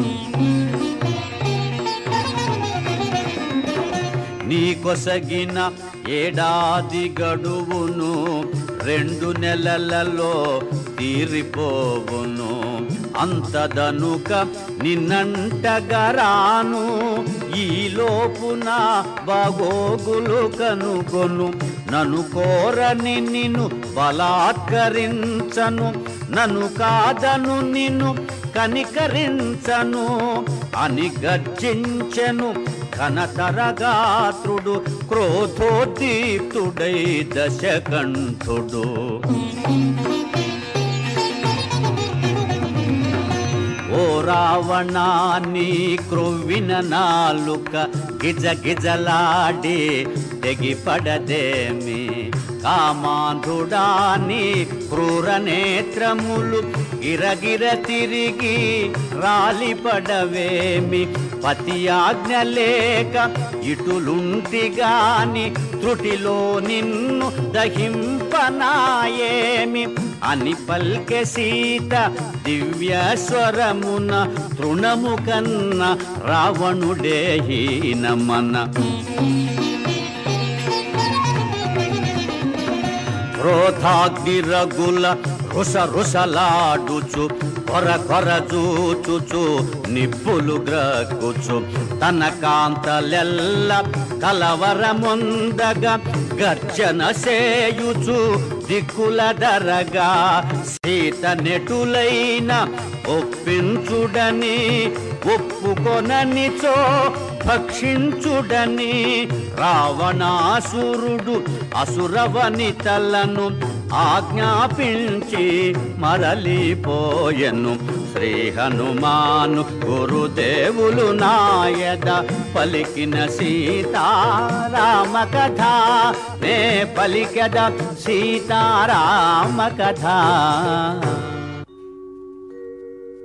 Speaker 1: నీ కొసగిన ఏడాది గడువును రెండు నెలలలో తీరిపోవును అంతదనుక నిన్నంటగరాను ఈ లోపున బాగోగులు కనుగొను నన్ను కోరని నిన్ను బలాత్కరించను నన్ను కాదను నిన్ను కనికరించను అని గర్జించెను ఘనతరగాత్రుడు క్రోధోద్దీప్తుడై దశకంఠుడు ఓ రావణా నీ క్రొవ్విన నాలుక గిజ గిజలాడి తెగిపడదేమి కామాంధుడాని క్రూర నేత్రములు గిరగిర తిరిగి రాలిపడవేమి పతి ఆజ్ఞ లేక ఇటులుంటిగాని త్రుటిలో నిన్ను దహింపనాయేమి అని పల్కె సీత దివ్య స్వరమున తృణము కన్న రావణుడే హీనమన క్రోధాగ్నిరగుల రుస రుసలాడుచు కొర కొర చూచుచు నిప్పులు గ్రక్కుచు తన కాంతలెల్ల కలవరముందగా గర్జన సేయుచు దిక్కుల దరగా సీత నెటులైన ఒప్పించుడని ఒప్పుకొననిచో భక్షించుడని రావణాసురుడు అసురవనితలను ఆజ్ఞాపించి మరలిపోయెను శ్రీ హనుమాను గురుదేవులు నాయద పలికిన సీతారామ కథ నే పలికద సీతారామ కథ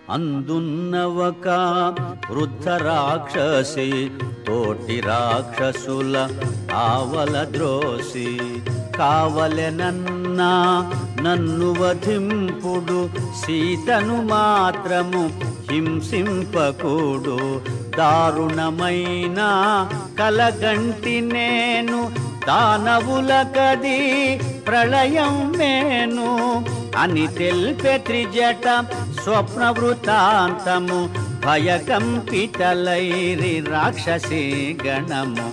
Speaker 1: అందున్నవక వృద్ధ రాక్షసి తోటి రాక్షసుల ఆవల ద్రోసి కావలెనన్నా నన్ను వధింపుడు సీతను మాత్రము హింసింపకూడు దారుణమైన కలగంటి నేను దానవుల కది ప్రళయం మేను అని తెల్పె త్రిజట స్వప్న వృతాంతము భయకంపితలైరి రాక్షసీ గణము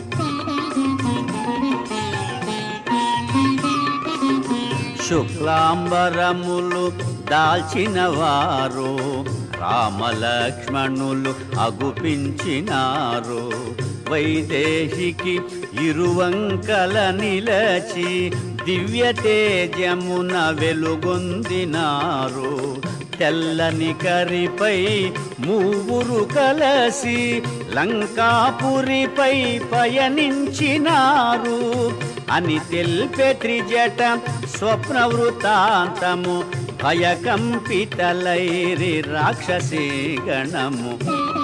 Speaker 1: శుక్లాంబరములు దాల్చిన వారు రామలక్ష్మణులు అగుపించినారు వైదేహికి ఇరువంకల నిలచి దివ్య తేజమున వెలుగొందినారు తెల్లని కరిపై మూవురు కలసి లంకాపురిపై పయనించినారు అని తెల్పె త్రిజట స్వప్న వృతాంతము భయకంపితలైరి రాక్షసీ గణము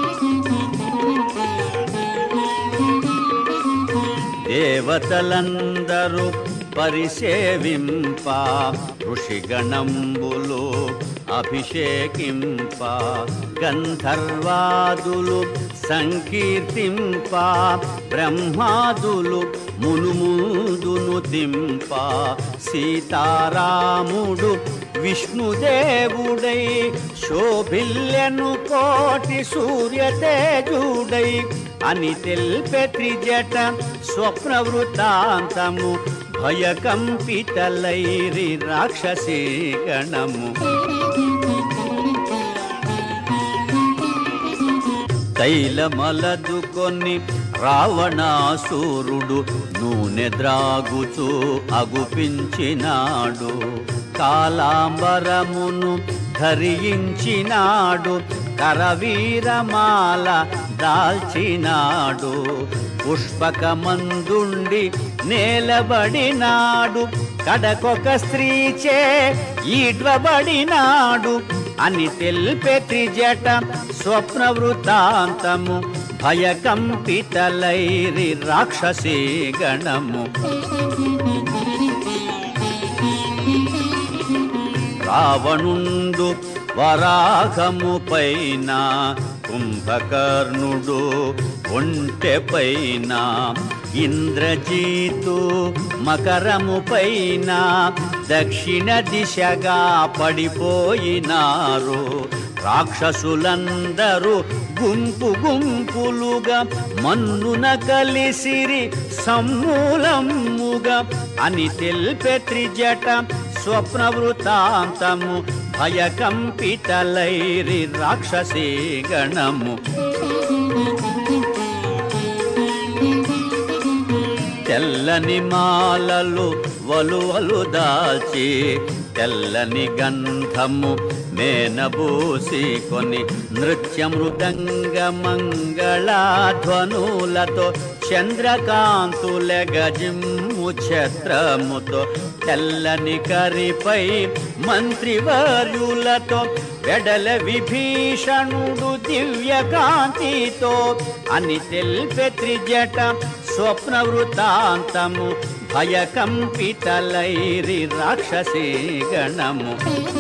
Speaker 1: దేవతలందరూ పరిసేవింప ఋషిగణంబులు అభిషేకింప గంధర్వాదులు సంకీర్తింప బ్రహ్మాదులు మునుముదును దింప సీతారాముడు విష్ణుదేవుడై శోభిల్లెను కోటి సూర్యతేజుడై అని తెల్పె త్రిజట స్వప్న వృతాంతము భయకంపితలైరి రాక్షసీ గణము తైలమలదుకొని రావణాసురుడు నూనె ద్రాగుచూ అగుపించినాడు కాలాంబరమును ధరించినాడు కరవీరమాల దాల్చినాడు పుష్పకమందుండి నేలబడినాడు కడకొక స్త్రీచే ఈడ్వబడినాడు అని తెల్పె త్రిజట స్వప్న వృతాంతము భయకంపితలైరి రాక్షసీ గణము రావణుండు వరాహము పైన కుంభకర్ణుడు ఒంటె పైన ఇంద్రజీతు మకరము పైన దక్షిణ దిశగా పడిపోయినారు రాక్షసులందరూ గుంపు గుంపులుగా మన్నున కలిసిరి సమూలముగా అని తెల్పె త్రిజట స్వప్న వృతాంతము భయకంపితలైరి రాక్షసీ గణము తెల్లని మాలలు వలువలు దాల్చి తెల్లని గంధము మేనబూసి కొని నృత్య మృదంగ మంగళధ్వనులతో చంద్రకాంతుల గజిమ్ము ఛత్రముతో తెల్లని కరిపై మంత్రివర్యులతో వెడల విభీషణుడు దివ్య కాంతితో అని తెల్పె త్రిజట స్వప్న వృతాంతము భయకంపితలైరి రాక్షసీ గణము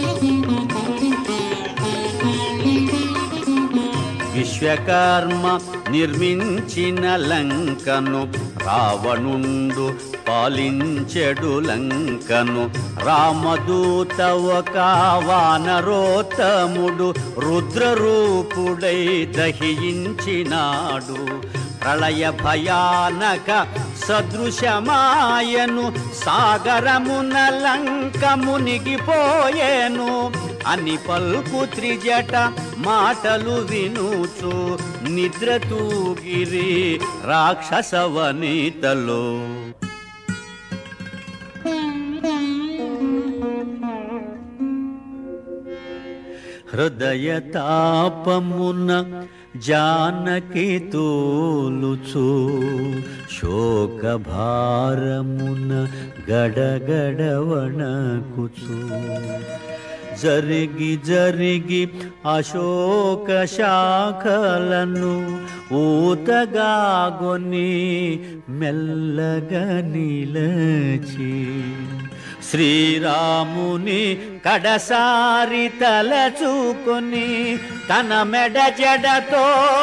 Speaker 1: విశ్వకర్మ నిర్మించిన లంకను రావణుండు పాలించెడు లంకను రామదూత ఒక వానరోత్తముడు రుద్రరూపుడై దహించినాడు ప్రళయ భయానక సదృశమాయను సాగరమున లంక మునిగిపోయేను అని పల్కు త్రిజట మాటలు వినుచు నిద్ర తూగిరి రాక్షస వనితలో హృదయ తాపమున జానకి తోలుచు శోక భారమున గడగడ వణకుచు జరిగి జరిగి అశోక శాఖలను ఊతగాగొని మెల్లగా నిలచి శ్రీరాముని కడసారి తలచుకొని తన మెడ జడతో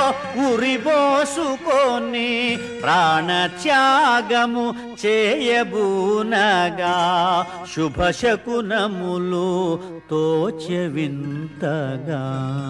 Speaker 1: ఉరిబోసుకొని ప్రాణత్యాగము చేయబూనగా శుభశకునములు తోచె వింతగా.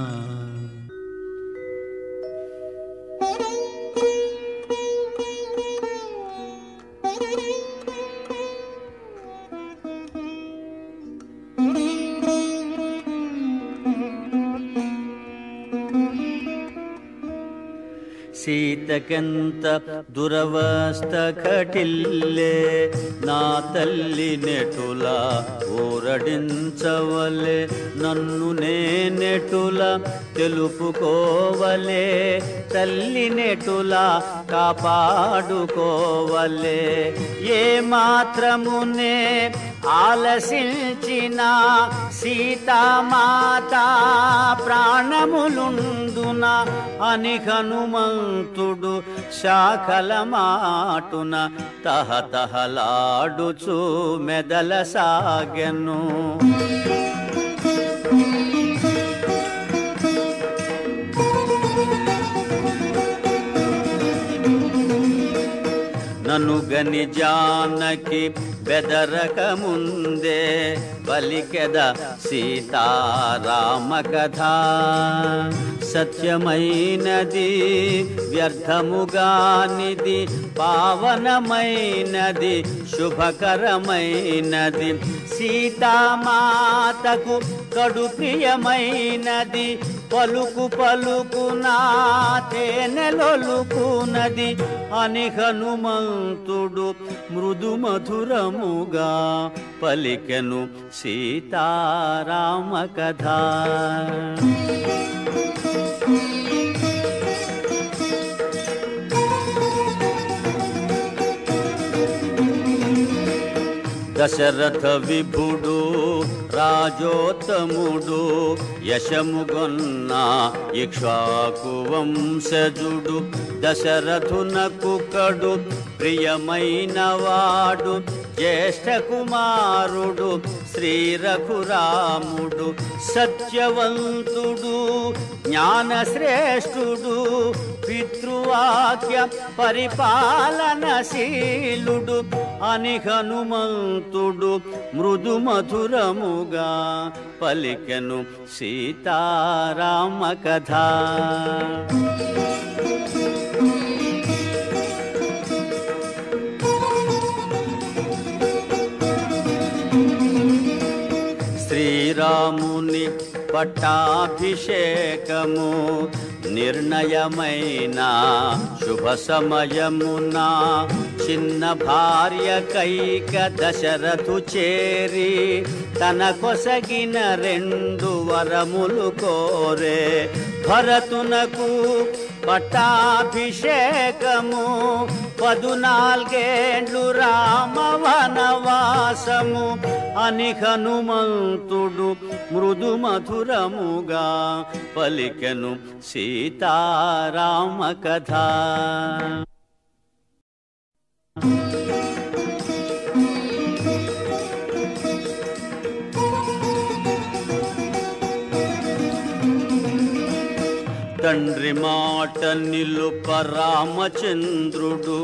Speaker 1: సీతకెంత దురవస్థ కటిల్లే నా తల్లి నెటులా ఊరడించవలే నన్ను నేనెటులా తెలుపుకోవలే తల్లి నెటులా కాపాడుకోవలే ఏ మాత్రమునే ఆలసించిన సీతామాత ప్రాణములుండున అని హనుమంతుడు శాఖల మాటున తహతహలాడుచు మెదల సాగెను. నన్ను గని జానకి బెదరక ముందే పలికెద సీతారామ కథ. సత్యమైనది వ్యర్థముగానిది పావనమైనది శుభకరమైనది సీతామాతకు కడు ప్రియమైనది పలుకు పలుకునా తేనెలొలుకునది అని హనుమంతుడు మృదు మధురముగా పలికెను సీతారామ కథ. దశరథ విభుడు రాజోత్తముడు యశముగొన్న ఇక్ష్వాకు వంశజుడు దశరథునకు కడు ప్రియమైన వాడు జ్యేష్ఠ కుమారుడు శ్రీ రఘురాముడు సత్యవంతుడు జ్ఞానశ్రేష్ఠుడు పితృవాక్య పరిపాలనశీలుడు అని హనుమంతుడు మృదు మధురముగా పలికెను సీతారామ కథ. శ్రీరాముని పట్టాభిషేకము నిర్ణయమైన శుభ సమయమున చిన్న భార్య కైక దశరథు చేరి తన కొసగిన రెండు వరములు కోరే భరతునకు పట్టాభిషేకము పదునాలుగేండ్లు రామ వనవాసము అని హనుమంతుడు మృదు మధురముగా పలికెను సీతారామ కథ. తండ్రి మాట నిలుప రామచంద్రుడు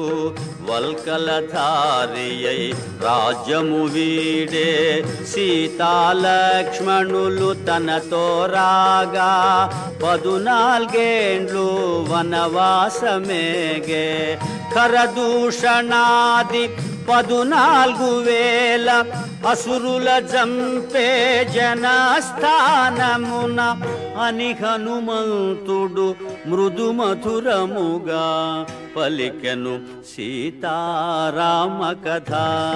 Speaker 1: వల్కలధారియై రాజ్యము వీడే సీతాలక్ష్మణులు తనతో రాగా పదునాలుగేండ్లు వనవాసమేగే ఖరదూషణాది పదునాలుగు వేల అసురుల జంపే జనస్థానమున అని హనుమంతుడు మృదు మధురముగా పలికెను సీతారామ కథ.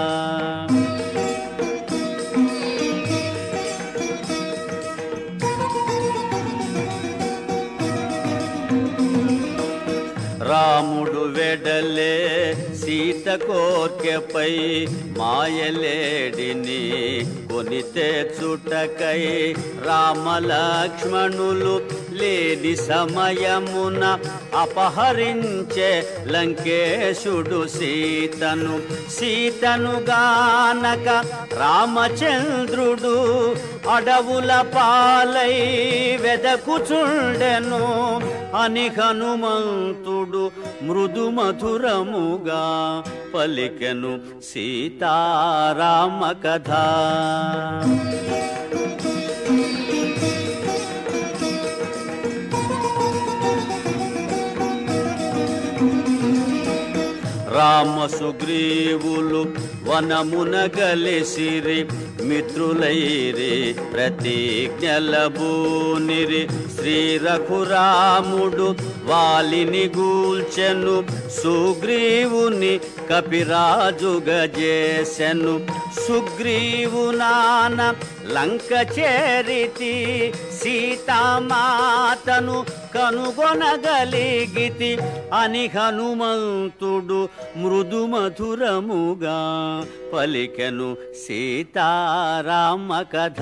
Speaker 1: రాముడు వెడలే సీత కోర్కెపై మాయలేడిని కొని తెచ్చుటకై రామలక్ష్మణులు లేని సమయమున అపహరించే లంకేశుడు సీతను. సీతను గానక రామచంద్రుడు అడవుల పాలై వెదకుచుండెను అని హనుమంతుడు మృదు మధురముగా పలికెను సీతారామ కథ. రామ సుగ్రీవులు వనమున గలిసిరి మిత్రులైరి ప్రతిజ్ఞలబూనిరి. శ్రీ రఘురాముడు వాలిని గూల్చెను సుగ్రీవుని కపిరాజుగా చేసెను. సుగ్రీవు నాన లంక చేరితి సీతామాతను కనుగొనగలిగితి అని హనుమంతుడు మృదు మధురముగా పలికెను సీతారామ కథ.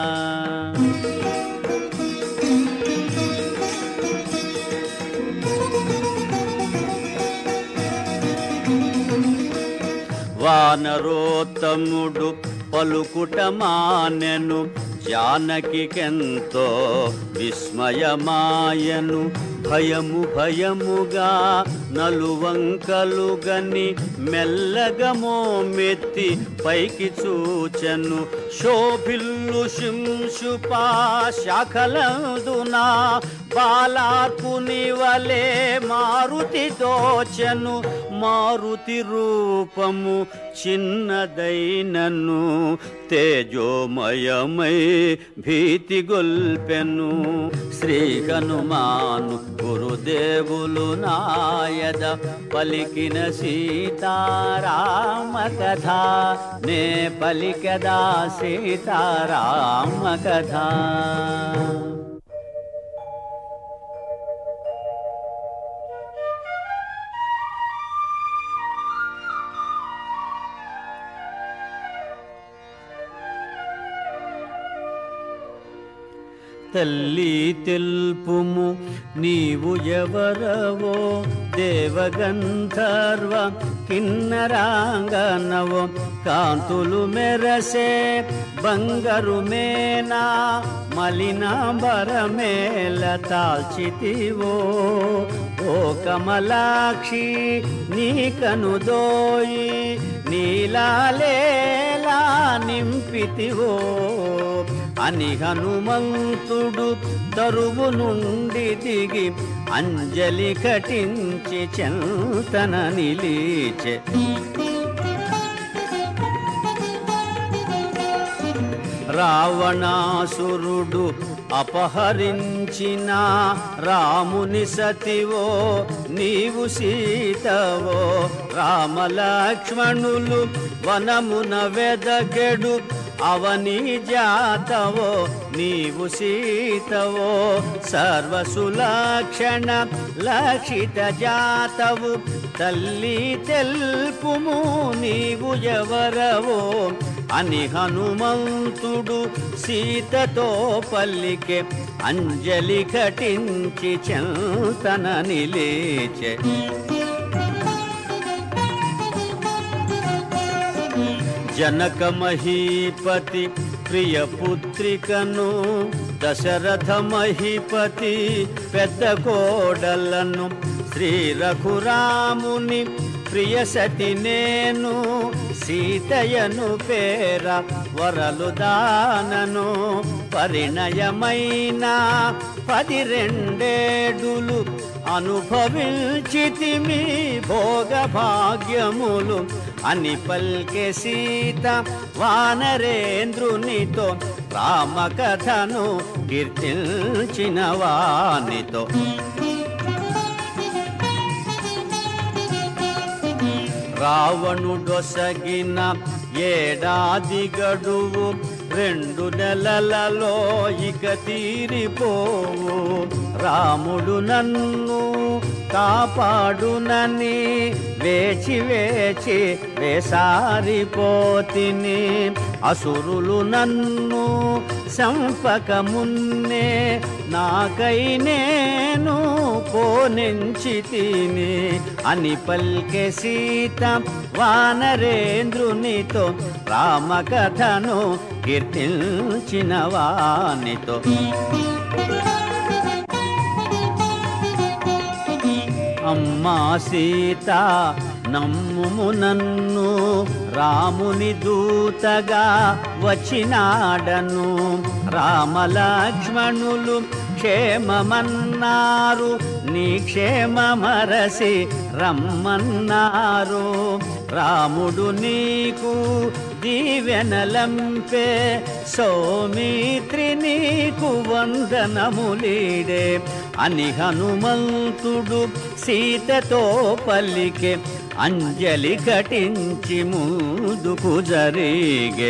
Speaker 1: వానరోత్తముడు పలుకుట మానెను జానకికెంతో విస్మయమాయను. భయము భయముగా నలువంకలుగని మెల్లగమో మెత్తి పైకి చూచెను. శోభిల్లు శింశుపా శాఖలందునా బాలార్కుని వలె మారుతి దోచెను. మారుతి రూపము చిన్నదైనను తేజోమయమై భీతి గొల్పెను. శ్రీ హనుమాను గురుదేవులు నాయద పలికిన సీతారామ కథ నే పలికదా సీతారామ కథ. తల్లి తెల్పుము నీవు ఎవరవో దేవగంధర్వ కిన్నరాంగనవో కాంతులు మెరసే బంగారు మేనా మలినాంబరమేల తాల్చితివో. ఓ కమలాక్షి నీ కనుదోయి నీలాలేలా నింపితివో అని హనుమంతుడు తరువు నుండి దిగి అంజలి కటించి చెంతన నిలిచె. రావణాసురుడు అపహరించిన రాముని సతివో నీవు సీతవో. రామలక్ష్మణులు వనమున వెదకెడు అవని జాతవో నీవు సీతవో. సర్వసులక్షణ లక్షిత జాతవు తల్లి తెల్పుము నీవు ఎవరవో అని హనుమంతుడు సీతతో పల్లికే అంజలి కటించి చెంతన నిలిచె. జనక మహీపతి ప్రియ పుత్రికను దశరథ మహీపతి పెద్ద కోడలను శ్రీ రఘురాముని ప్రియ సతి నేను సీతయను పేర వరలు దానను. పరిణయమైన పది రెండేడులు అనుభవించితిమి భోగ భాగ్యములు అని పల్కె సీత వానరేంద్రునితో రామకథను కీర్తించిన వానితో. రావణుడొసగిన ఏడాది గడువు రెండు నెలలలో ఇక తీరిపోవు. రాముడు నన్ను కాపాడునని వేచి వేచి వేసారిపోతిని. అసురులు నన్ను సంపకమున్నే నాకై నేను పోనించి తిని అని పల్కె సీత వానరేంద్రునితో రామకథను కీర్తించిన వానితో. అమ్మా సీత నమ్ముము నన్ను రాముని దూతగా వచ్చినాడను. రామలక్ష్మణులు క్షేమమన్నారు నీ క్షేమమరసి రమ్మన్నారు. రాముడు నీకు దీవెనలంపే సౌమిత్రి నీకు వందనములీడే అని హనుమంతుడు సీతతో పలికే అంజలి ఘటించి ముందుకు జరిగే.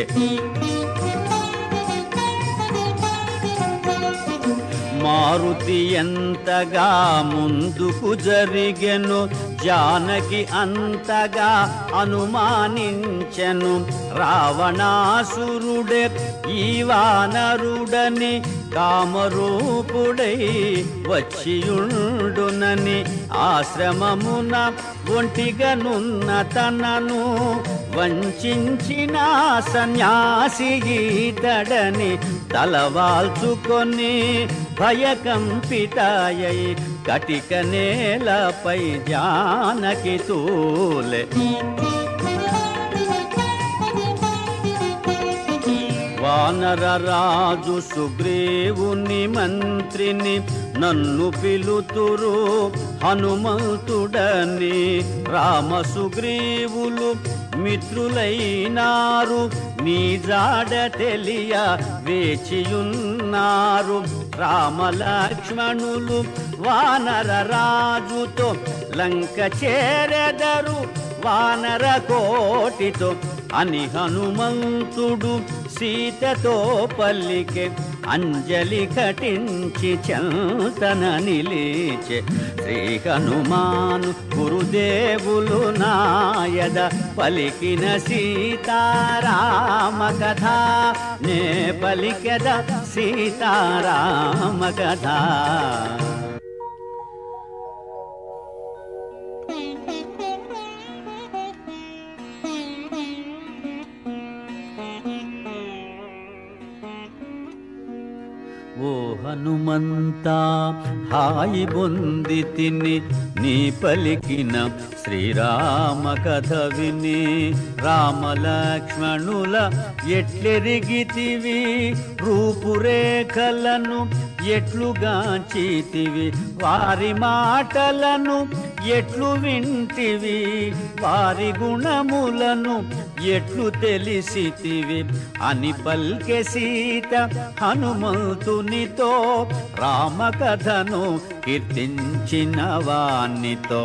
Speaker 1: మారుతి ఎంతగా ముందుకు జరిగెను జానకి అంతగా అనుమానించెను. రావణాసురుడే ఈ వానరుడని కామరూపుడై వచ్చియుండునని ఆశ్రమమున ఒంటిగనున్న తనను వంచిన సన్యాసి ఈతడని తలవాల్చుకొని భయకంపితాయై కటిక నేలపై జానకి తూలె. వానరరాజు సుగ్రీవుని మంత్రిని నన్ను పిలుతురు హనుమంతుడని. రామ సుగ్రీవులు మిత్రులైనారు నీ జాడ తెలియ వేచియున్నారు. రామలక్ష్మణులు వానర రాజుతో లంక చేరెదరు వానర కోటితో అని హనుమంతుడు సీతతో పల్లికే అంజలి ఘటించి చంతన నిలిచే. శ్రీ హనుమాను గురుదేవులు నాయద పలికిన సీతారామ కథ నే పలికెద సీతారామ కథ. ఓ హనుమంతా హాయి బొంది తిని నీ పలికిన శ్రీరామ కథ విని. రామలక్ష్మణుల ఎట్లెరిగితివి రూపురేఖలను ఎట్లుగాంచితివి వారి మాటలను ఎట్లు వింటివి వారి గుణములను ఎట్లు తెలిసితివి అని పల్కె సీత హనుమంతునితో రామకథను కీర్తించిన వానితో.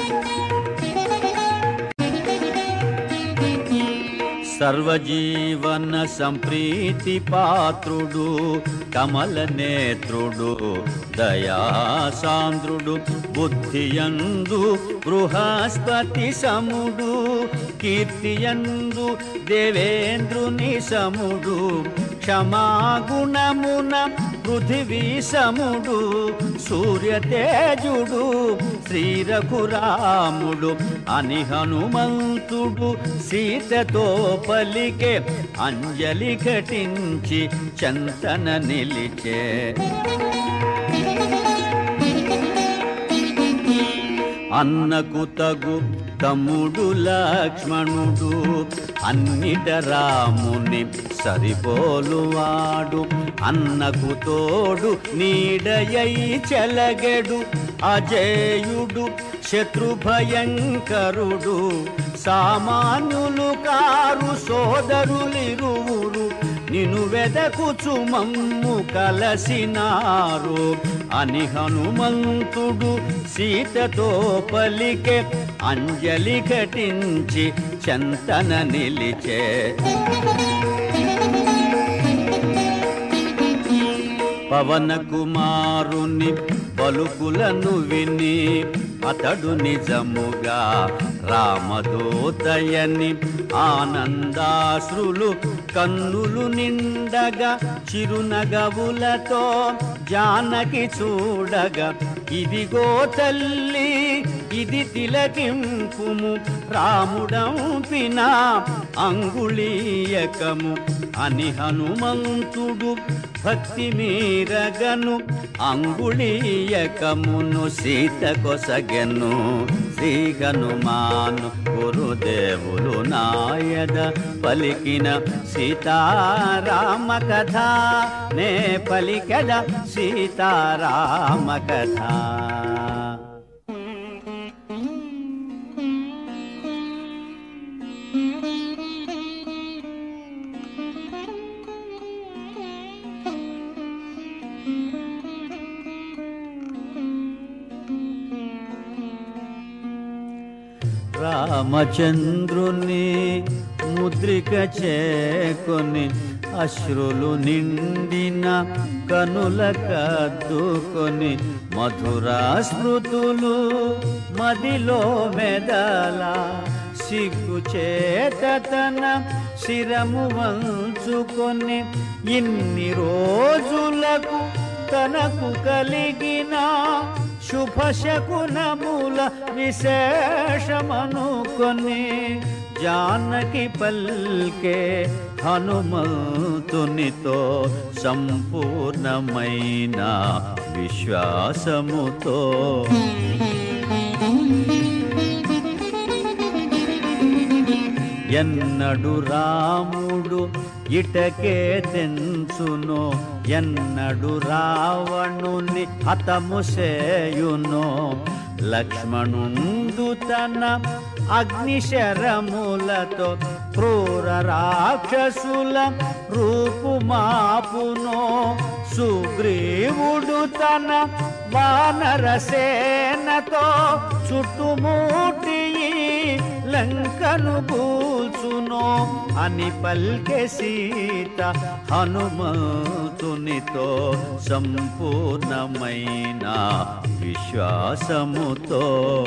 Speaker 1: సర్వజీవన సంప్రీతి పాత్రుడు కమల నేత్రుడు దయాసాంద్రుడు బుద్ధియందు బృహస్పతి సముడు కీర్తియందు దేవేంద్రుని సముడు క్షమాగుణమున పృథివీ సముడు సూర్యతేజుడు శ్రీ రఘురాముడు అని హనుమంతుడు సీతతో పలికే అంజలి ఘటించి చంతన నిలిచే. అన్నకు తగు తమ్ముడు లక్ష్మణుడు అన్నిట రాముని సరిపోలువాడు అన్నకు తోడు నీడయై చెలగెడు అజేయుడు శత్రుభయంకరుడు సామాన్యులు కారు సోదరులిరువురు నిను వెదకుచు మమ్ము కలసినారు అని హనుమంతుడు సీతతో పలికే అంజలి ఘటించి చంతన నిలిచే. పవన కుమారుని పలుకులను విని అతడు నిజముగా రామదూతయని ఆనందాశ్రులు కన్నులు నిండగా చిరునగవులతో జానకి చూడగా ఇదిగో తల్లి ఇది తిలకింపుము రాముడంపిన అంగుళీయకము అని హనుమంతుడు భక్తి మీరగను అంగుళీయకమును సీత కొసగెను. శ్రీ హనుమాను గురుదేవులు నాయద పలికిన సీతారామ కథ నే పలికద సీతారామ కథ. రామచంద్రుని ముద్రిక చేకొని అశ్రులు నిండిన కనుల కద్దుకొని మధురా స్మృతులు మదిలో మెదల సిగ్గు చేత తన శిరము వంచుకొని ఇన్ని రోజులకు తనకు కలిగిన శుభశకునముల విశేషమనుకొని జానకి పల్కే హనుమంతునితో సంపూర్ణమైన విశ్వాసముతో. ఎన్నడు రాముడు ఇటకే తెంచునో ఎన్నడు రావణుని హతము సేయునో లక్ష్మణుండు తన అగ్నిశరములతో క్రూర రాక్షసుల రూపుమాపునో సుగ్రీవుడు తన వానరసేనతో చుట్టుముట్టి లంకను కూల్చునో అని పల్కె సీత హనుమంతునితో సంపూర్ణమైన విశ్వాసముతో.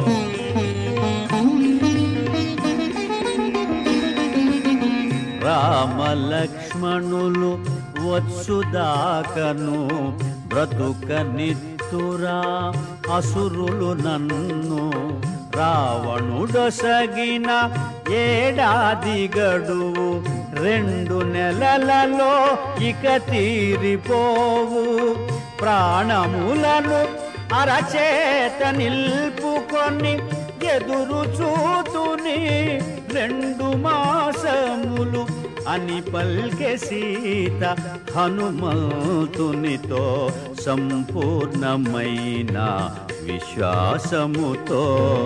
Speaker 1: రామలక్ష్మణులు వత్సుదాకను బ్రతుక నిత్తురా అసురులు నన్ను రావణుడొసగిన ఏడాది గడువు రెండు నెలలలో ఇక తీరిపోవు ప్రాణములను అరచేత నిల్పుకొని ఎదురు చూతుని రెండు మాసములు అని పల్కె సీత హనుమంతునితో సంపూర్ణమైన విశ్వాసముతో.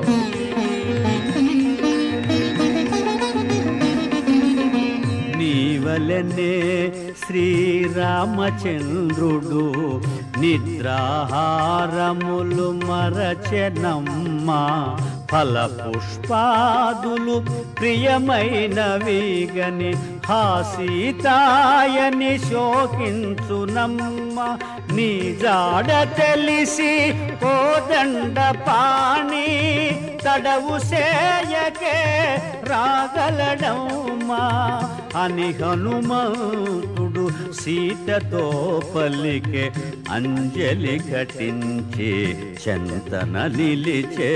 Speaker 1: నీవలనే శ్రీరామచంద్రుడు నిద్రాహారములు మరచెనమ్మా ఫల పుష్పాదులు ప్రియమైనవిగని హాసీతాయని శోకించునమ్మ నీ జాడ తెలిసి కోదండ పాణి తడవు సేయకే రాగలడమ్మా అని హనుమంతుడు సీతతో పలికే అంజలి ఘటించి చెంతన నిలిచే.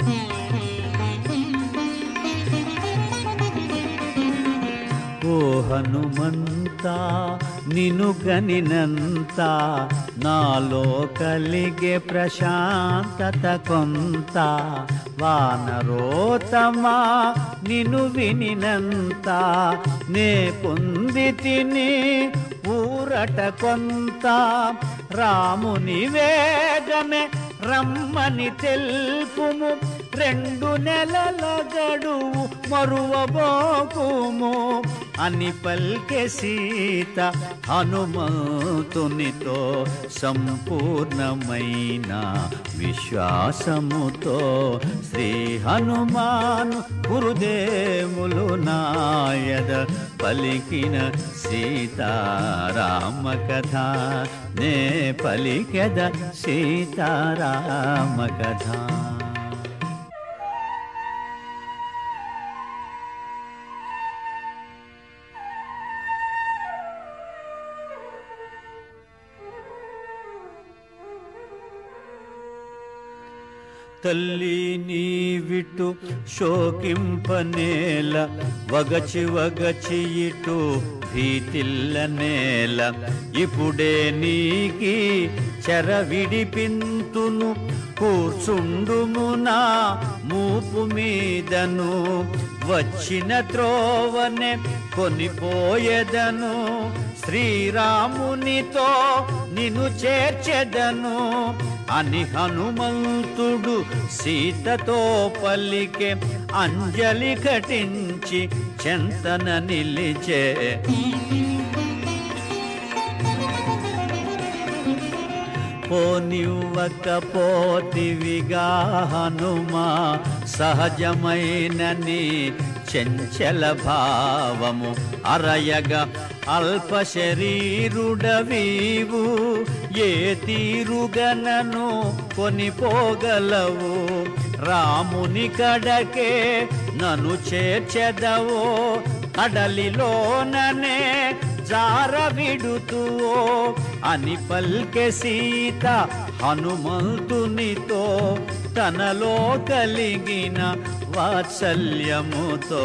Speaker 1: ఓ హనుమంత నిను గనినంత నాలో కలిగే ప్రశాంతత కొంత వానరోతమా నిను వినినంత నే పొంది తిని ఊరట కొంత రాముని వేగమే రమ్మని తెలుపుము రెండు నెలల గడువు మరువబోకుము అని పల్కె సీత హనుమంతునితో సంపూర్ణమైన విశ్వాసముతో. శ్రీ హనుమాను గురుదేవులు నాయద పలికిన సీతారామ కథ నే పలికెద సీతారామ కథ. తల్లి నీవిటు శోకింపనేల వగచి వగచి ఇటు భీతిల్ల నేల. ఇప్పుడే నీకి చెర విడిపింతును కూర్చుండుమునా మూపు మీదను. వచ్చిన త్రోవనే కొనిపోయేదను శ్రీరామునితో నిన్ను చేర్చెదను అని హనుమంతుడు సీతతో పలికే. అంజలి ఘటించి చెంతన నిలిచే. పోనివ్వకపోతివిగా హనుమా సహజమైనని చంచల భావము అరయగా అల్ప శరీరుడవీవు ఏ తీరుగనను కొనిపోగలవు. రాముని కడకే నన్ను చేర్చెదవో కడలిలోననే జార విడుతువో అని పల్కె సీత హనుమంతునితో తనలో కలిగిన వాత్సల్యముతో.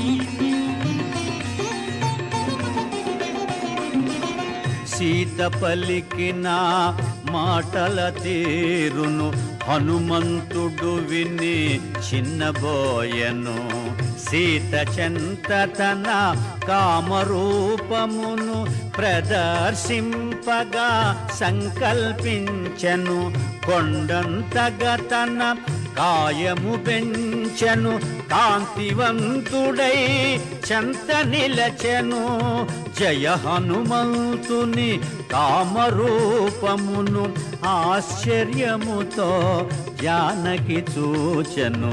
Speaker 1: సీత పలికిన మాటల తీరును హనుమంతుడు విని చిన్నబోయెను. సీత చెంత తన కామరూపమును ప్రదర్శింపగా సంకల్పించెను. కొండంతగా తన కాయము పెంచెను. కాంతివంతుడై చెంత నిలచెను. జయ హనుమంతుని కామరూపమును ఆశ్చర్యముతో జానకి చూచెను.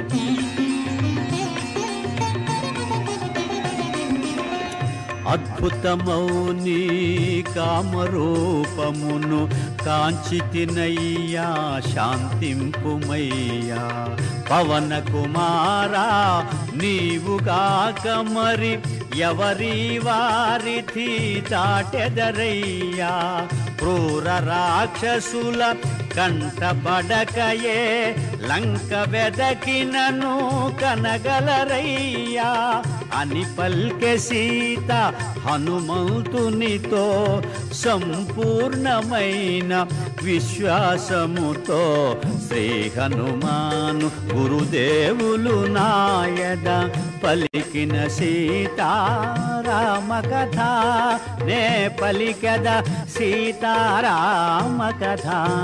Speaker 1: అద్భుతమౌని కామరూపమును కాంచితినయ్యా శాంతింపుమయ్యా. పవన కుమారా నీవుగాక మరి ఎవరి వారిథి దాటెదరయ్యా. క్రూర రాక్షసుల కంటపడకయే లంక వెదకినను కనగలరయ్యా అని పల్కె సీత హనుమంతునితో సంపూర్ణమైన విశ్వాసముతో. శ్రీ హనుమాను గురుదేవులు నాయద పలికిన సీతారామ కథ నే పలికద సీతారామ కథ.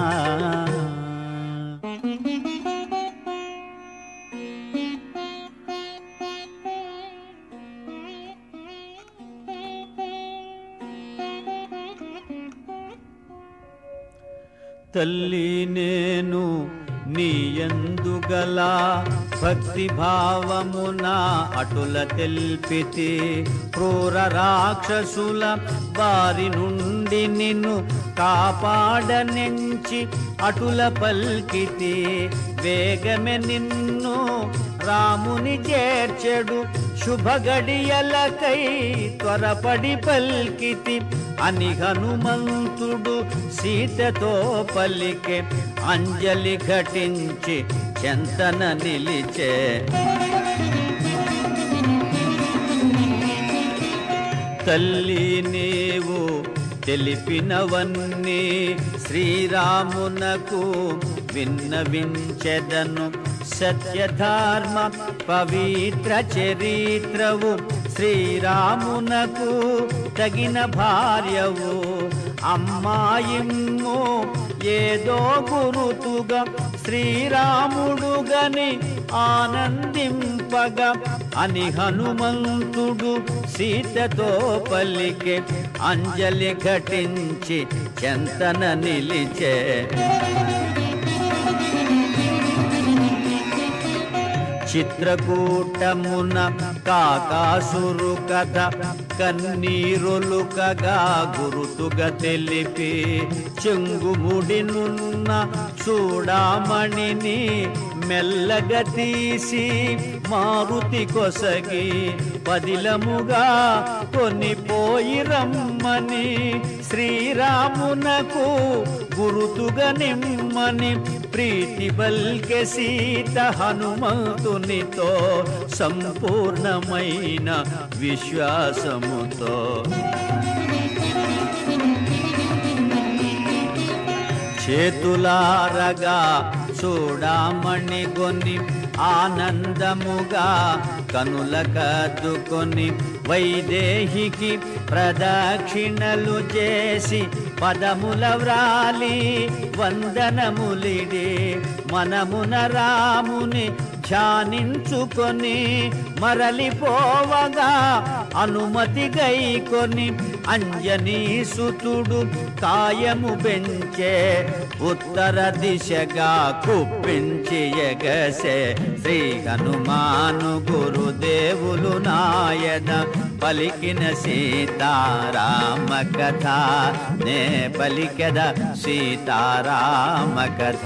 Speaker 1: తల్లి నేను నీయందుగల భక్తి భావమున అటుల తెల్పితి. క్రూర రాక్షసుల బారి నుండి నిన్ను కాపాడనెంచి అటుల పల్కితి. వేగమే నిన్ను రాముని చేర్చెడు శుభగడియలకై త్వరపడి పల్కితి అని హనుమంతుడు సీతతో పలికే. అంజలి ఘటించి చెంతన నిలిచే. తల్లి నీవు తెలిపినవన్నీ శ్రీరామునకు విన్నవించెదను. సత్యధర్మ పవిత్ర చరిత్రవు శ్రీరామునకు తగిన భార్యవు. అమ్మాయిమ్ము ఏదో గురుతుగా శ్రీరాముడుగని ఆనందింపగా అని హనుమంతుడు సీతతో పలికే అంజలి ఘటించి చెంతన నిలిచే చిత్రకూటమున కాకాసురు కథ కన్నీరొలుకగా గురుతుగా తెలిపి చెంగుముడినున్న చూడామణిని మెల్లగా తీసి మారుతి కొసగి పదిలముగా కొనిపోయి రమ్మని శ్రీరామునకు గురుతుగా నిమ్మని ప్రీతి బల్కె సీత హనుమంతునితో సంపూర్ణమైన విశ్వాసముతో చేతులారగా చూడామణి గొని ఆనందముగా కనుల కద్దుకొని వైదేహికి ప్రదక్షిణలు చేసి పదముల వ్రాలి వందనములిడి మనమున రాముని ధ్యానించుకొని మరలిపోవగా అనుమతి గైకొని అంజనీ సుతుడు కాయము పెంచే ఉత్తర దిశగా కుప్పించి ఎగసే శ్రీ హనుమాను గురుదేవులు నాయన పలికిన సీతారామ కథ నే పలికెద సీతారామ కథ.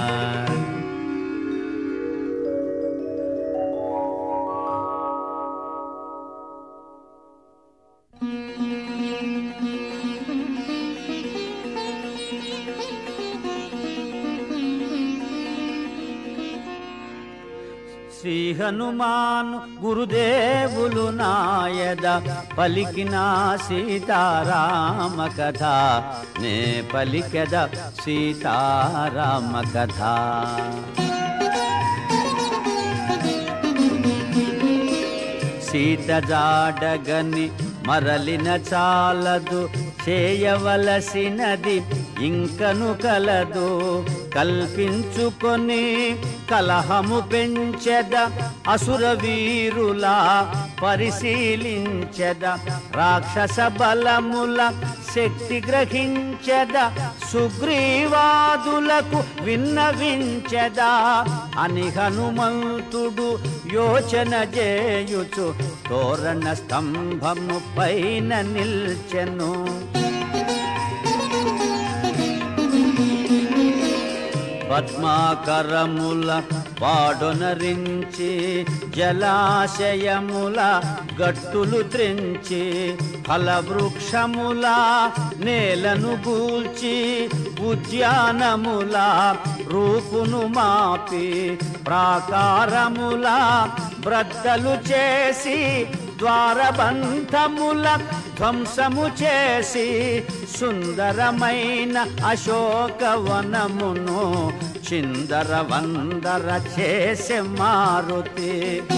Speaker 1: శ్రీ హనుమాను గురుదేవులు నాయద పలికిన సీతారామ కథ నే పలికెద సీతారామ కథ. సీత జాడగని మరలిన చాలదు చేయవలసినది ఇంకను కలదు కల్పించుకొని కలహము పెంచెద అసుర వీరుల పరిశీలించెద రాక్షస బలముల శక్తి గ్రహించెద సుగ్రీవాదులకు విన్నవించెదా అని హనుమంతుడు యోచన చేయుచు తోరణ స్తంభము పైన నిల్చెను. పద్మాకరముల పాడొనరించి జలాశయముల గట్టులు త్రెంచి ఫలవృక్షముల నేలను గూల్చి ఉద్యానముల రూపును మాపి ప్రాకారముల బ్రద్దలు చేసి ద్వారబంధముల ధ్వంసము చేసి సుందరమైన అశోకవనమును చిందర వందర చేసే మారుతి.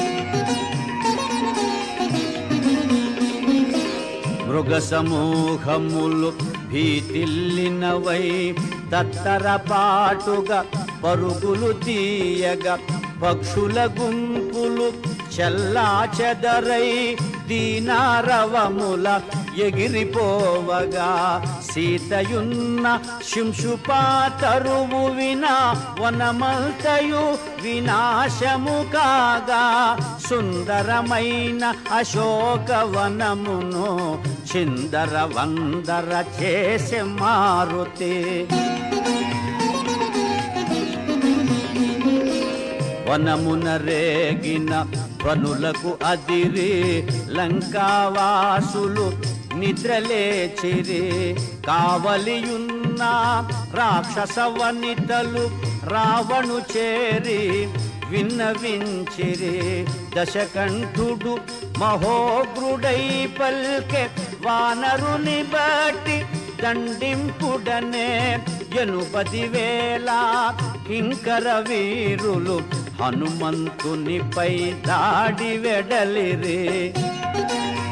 Speaker 1: మృగ సమూహములు భీతిల్లినవై తత్తర పాటుగా పరుగులు తీయగా పక్షుల గుంపులు చల్లా చెదరై దీనారవముల ఎగిరిపోవగా సీతయున్న శింశుపాతరువు వినా వనమంతయు వినాశము కాగా సుందరమైన అశోకవనమును చిందర వందర చేసే మారుతి. వనమున రేగిన వనులకు అదిరి లంకావాసులు నిద్రలేచిరి కావలియున్న రాక్షస వనితలు రావణు చేరి విన్నవించిరి. దశకంఠుడు మహోగ్రుడై పల్కె వానరుని బట్టి దండింపుడనే ఎనుపది వేల కింకర వీరులు హనుమంతునిపై దాడి వెడలిరి.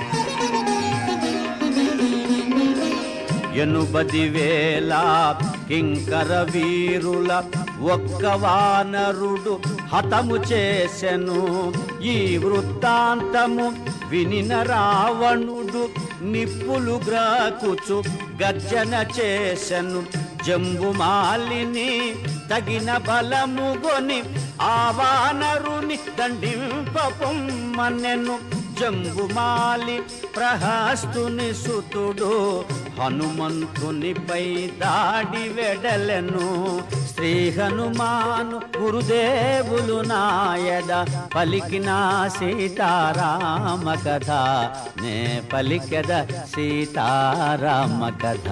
Speaker 1: ఎనుపది వేల కింకర వీరుల ఒక్క వానరుడు హతము చేసెను. ఈ వృత్తాంతము వినిన రావణుడు నిప్పులు గ్రాకుచు గర్జన చేసెను. జంబుమాలిని తగిన బలముగొని ఆ వానరుని దండింపొమ్మనెను. జంబుమాలి ప్రహస్తుని సుతుడు హనుమంతునిపై దాడి వెడలెను. శ్రీ హనుమాను గురుదేవులు నాయద పలికిన సీతారామ కథ, నే పలికెద సీతారామ కథ.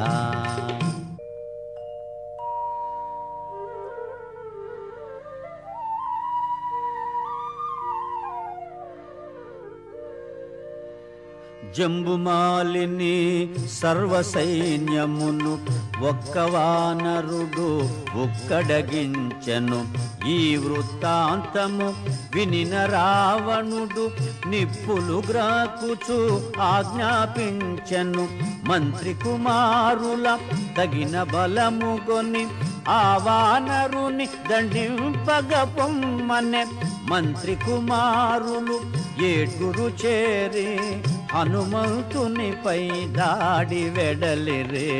Speaker 1: జంబుమాలిని సర్వ సైన్యమును ఒక్క వానరుడు ఒక్కడగించెను. ఈ వృత్తాంతము వినిన రావణుడు నిప్పులు గ్రాకుచు ఆజ్ఞాపించెను. మంత్రి కుమారుల తగిన బలముగొని ఆ వానరుని దండింపగ పొమ్మనె. మంత్రి కుమారులు ఏటురు చేరి హనుమంతునిపై దాడి వెడలిరే.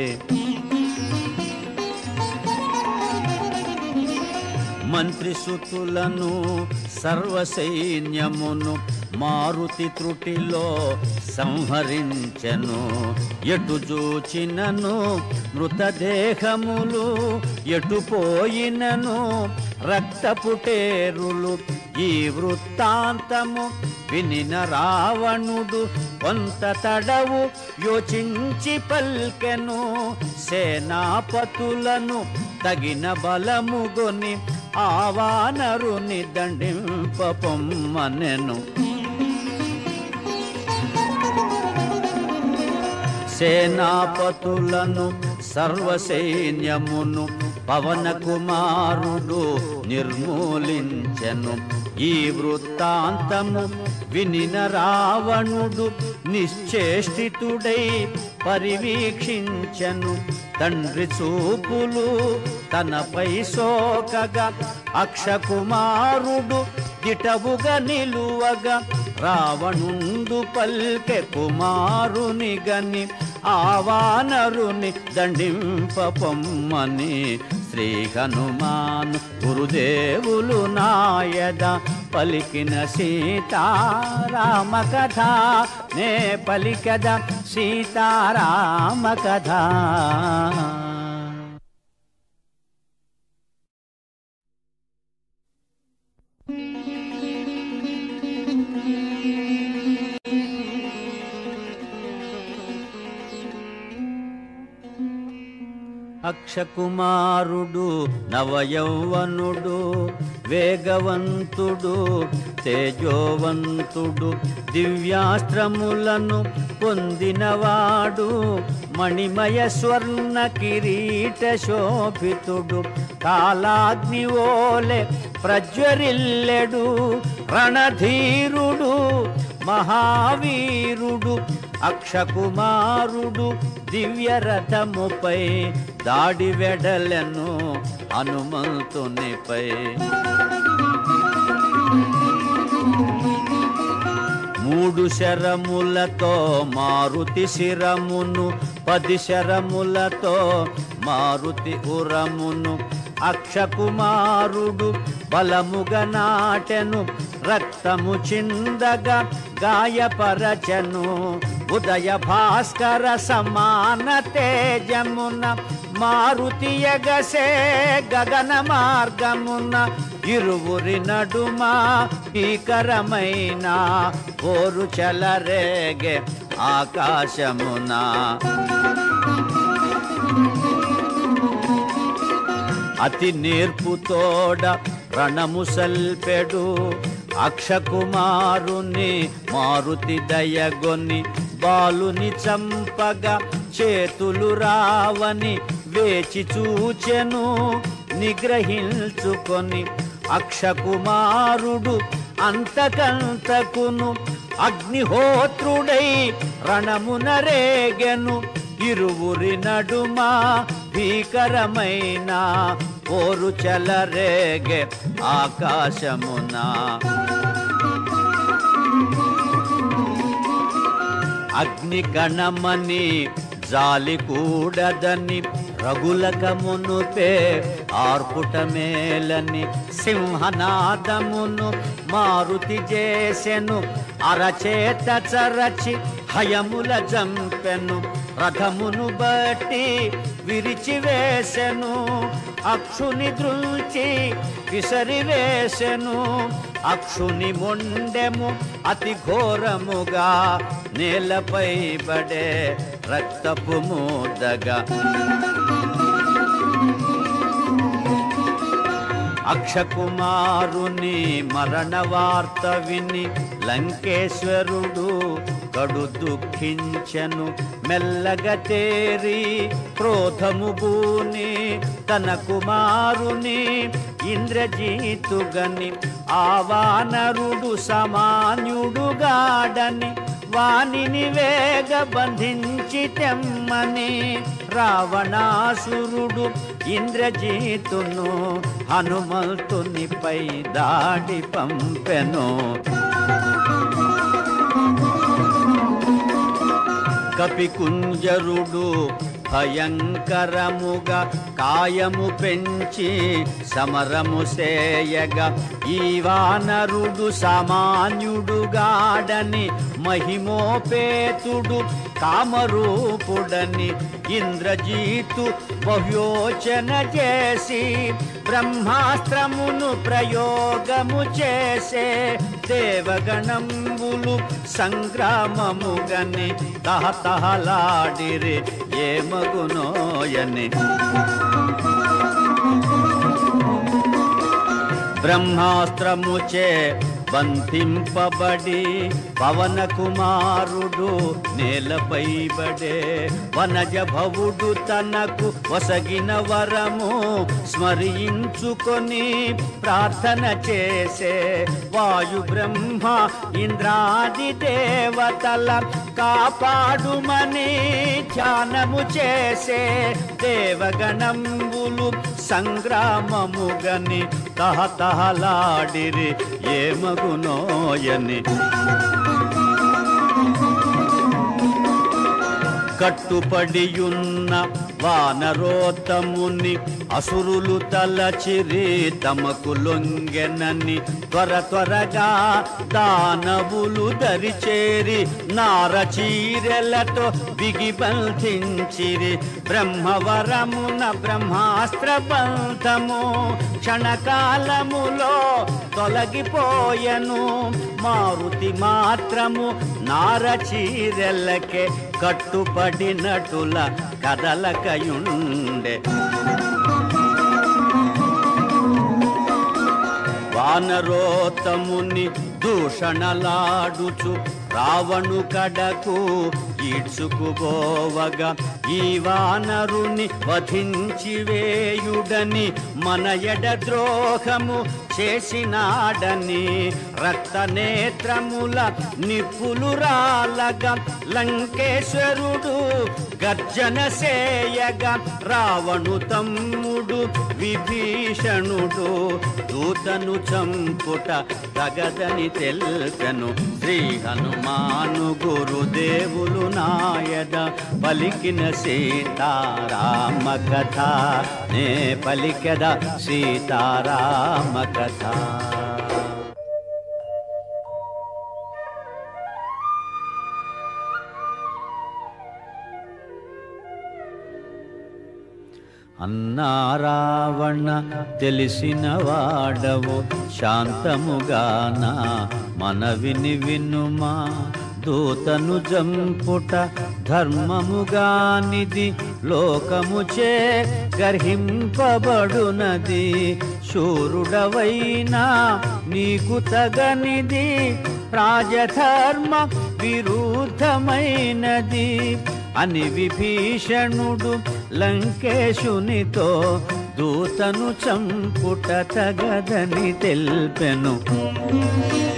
Speaker 1: మంత్రి సుతులను సర్వ సైన్యమును మారుతి త్రుటిలో సంహరించెను. ఎటు చూచినను మృతదేహములు, ఎటు పోయినను రక్తపుటేరులు. ఈ వృత్తాంతము వినిన రావణుడు కొంత తడవు యోచించి పల్కెను. సేనాపతులను తగిన బలముగొని ఆ వానరుని దండింపొమ్మనెను. సేనాపతులను సర్వ సైన్యమును పవన కుమారుడు నిర్మూలించెను. ఈ వృత్తాంతము వినిన రావణుడు నిశ్చేష్టితుడై పరివీక్షించెను. తండ్రి చూపులు తనపై సోకగా అక్షకుమారుడు దిటవుగా నిలువగా రావణుండు పల్కె కుమారుని గని ఆ వానరుని దండింపొమ్మని. శ్రీ హనుమాను గురుదేవులు నాయద పలికిన సీతారామ కథ, నే పలికద సీతారామ కథ. అక్షకుమారుడు నవయౌవనుడు వేగవంతుడు తేజోవంతుడు దివ్యాస్త్రములను పొందినవాడు మణిమయ స్వర్ణ కిరీట శోభితుడు కాలాగ్ని ఓలె ప్రజ్వరిల్లెడు రణధీరుడు మహావీరుడు అక్షకుమారుడు దివ్య రథముపై దాడి వెడలెను హనుమంతునిపై. మూడు శరములతో మారుతి శిరమును పది శరములతో మారుతి ఉరమును అక్షకుమారుడు బలముగా నాటెను రక్తము చిందగా గాయపరచను ఉదయ భాస్కర సమాన తేజమున మారుతి ఎగసే గగన మార్గమున ఇరువురి నడుమ భీకరమైన ఓరు చలరేగే ఆకాశమున. అతి నేర్పుతోడ రణము సల్పెడు అక్షకుమారుని మారుతి దయగొని బాలుని చంపగా చేతులు రావని వేచి చూచెను నిగ్రహించుకొని అక్షకుమారుడు అంతకంతకును అగ్నిహోత్రుడై రణమున రేగెను ఇరువురి నడుమ భీకరమైన పోరు చెలరేగే ఆకాశమున. అగ్ని కణమని జాలి కూడదని రగులక మునుపే ఆర్పుట మేలని సింహనాదమును మారుతి చేసెను. అరచేత చరచి హయముల జంపెను, రథమును బట్టి విరిచివేసెను. అక్షుని దృల్చి విసరివేసెను, అక్షుని మొండెము అతి ఘోరముగా నేలపై పడే రక్తపు మూదగా. అక్షకుమారుని మరణ వార్త విని లంకేశ్వరుడు కడు దుఃఖించెను. మెల్లగా తేరి క్రోధము బూని తన కుమారుని ఇంద్రజీతుగని ఆ వానరుడు సామాన్యుడుగాడని వానిని వేగ బంధించి తెమ్మని రావణాసురుడు ఇంద్రజీతును హనుమంతునిపై దాడి పంపెను. కపికుంజరుడు భయంకరముగా కాయము పెంచి సమరము సేయగా ఈ వానరుడు సామాన్యుడుగాడని మహిమోపేతుడు కామరూపుడని ఇంద్రజీతు బహుయోచన చేసి బ్రహ్మాస్త్రమును ప్రయోగము చేసే దేవగణంబులు సంగ్రామముగని తహతహలాడిరి ఏమగునోయని. బ్రహ్మాస్త్రముచే బంధింపబడి పవన కుమారుడు నేలపై బడే. వనజ భవుడు తనకు వసగిన వరము స్మరించుకొని ప్రార్థన చేసే. వాయు బ్రహ్మ ఇంద్రాది దేవతల కాపాడుమని ధ్యానము చేసే దేవగణంబులు సంగ్రామముగని తహతహలాడిరి ఏమగునోయని. కట్టుపడియున్న వానరోత్తముని అసురులు తలచిరి తమకు లొంగెనని త్వర త్వరగా దానవులు దరిచేరి నారచీరెలతో బిగిబంధించిరి. బ్రహ్మవరమున బ్రహ్మాస్త్ర బంధము క్షణకాలములో తొలగిపోయెను. మారుతి మాత్రము నారచీరెలకే కట్టుపడినటుల కదలకయుండె. వానరోత్తముని దూషణలాడుచు రావణు కడకు ఈడ్చుకుపోవగా ఈ వానరుని వధించి వేయుడని మన ఎడ ద్రోహము చేసినాడని రక్తనేత్రముల నిప్పులు రాలగా లంకేశ్వరుడు గర్జన సేయగా రావణు తమ్ముడు విభీషణుడు దూతను చంపుట తగదని తెల్పెను. శ్రీ హనుమాను గురుదేవులు నాయద పలికిన సీతారామ కథ నే పలికెద సీతారామ కథ. అన్నా రావణ తెలిసిన వాడవు శాంతముగాన మనవిని వినుమా. దూతను జంపుట ధర్మముగానిది లోకముచే గర్హింపబడునది. శూరుడవైనా నీకు తగనిది రాజధర్మ విరుద్ధమైనది అని విభీషణుడు లంకేశునితో దూతను చంపుట తగదని తెల్పెను.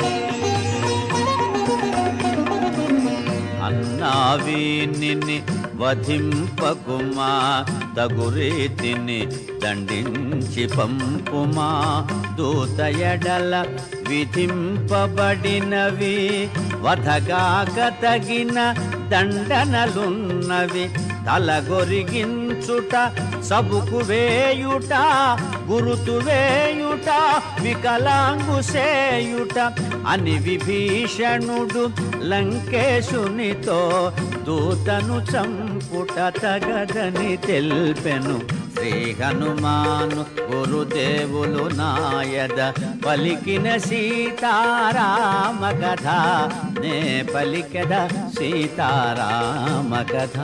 Speaker 1: అన్నా వీనిని వధింపకుమా తగు రీతిని దండించి పంపుమా దూత ఎడల విధింపబడినవి వధగాక తగిన దండనలున్నవి తలగొరిగించుట సబుకు వేయుట గురుతు వేయుట వికలాంగు సేయుట అని విభీషణుడు లంకేశునితో దూతను చంపుట తగదని తెల్పెను శ్రీ హనుమాను గురుదేవులు నాయద పలికిన సీతారామ కథ నే పలికద సీతారామ కథ.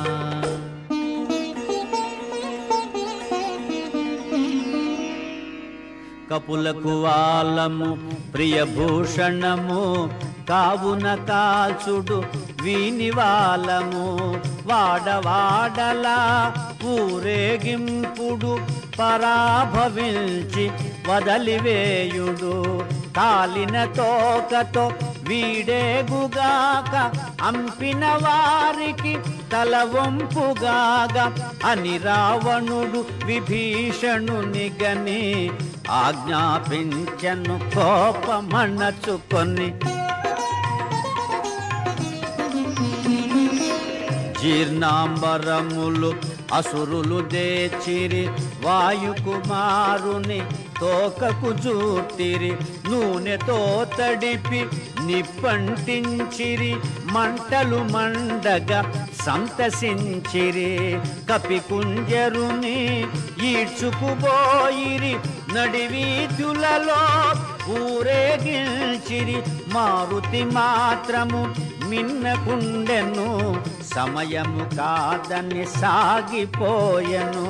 Speaker 1: కపులకు వాలము ప్రియభూషణము కావున కాల్చుడు వీనివాలము వాడవాడలా ఊరేగింపుడు పరాభవించి వదలివేయుడు కాలిన తోకతో వీడేగుగాక అంపిన వారికి తల వంపుగాగా అని రావణుడు విభీషణుని గని ఆజ్ఞాపించను కోపమణచుకొని జీర్ణాంబరములు అసురులు దేచిరి వాయుకుమారుని తోకకు జూటిరి నూనెతో తడిపి నిప్పంటించిరి మంటలు మండగా సంతసించిరి కపికుంజరుని ఈడ్చుకుపోయిరి నడివీధులలో ఊరేగించిరి మారుతి మాత్రము మిన్నకుండెను సమయము కాదని సాగిపోయెను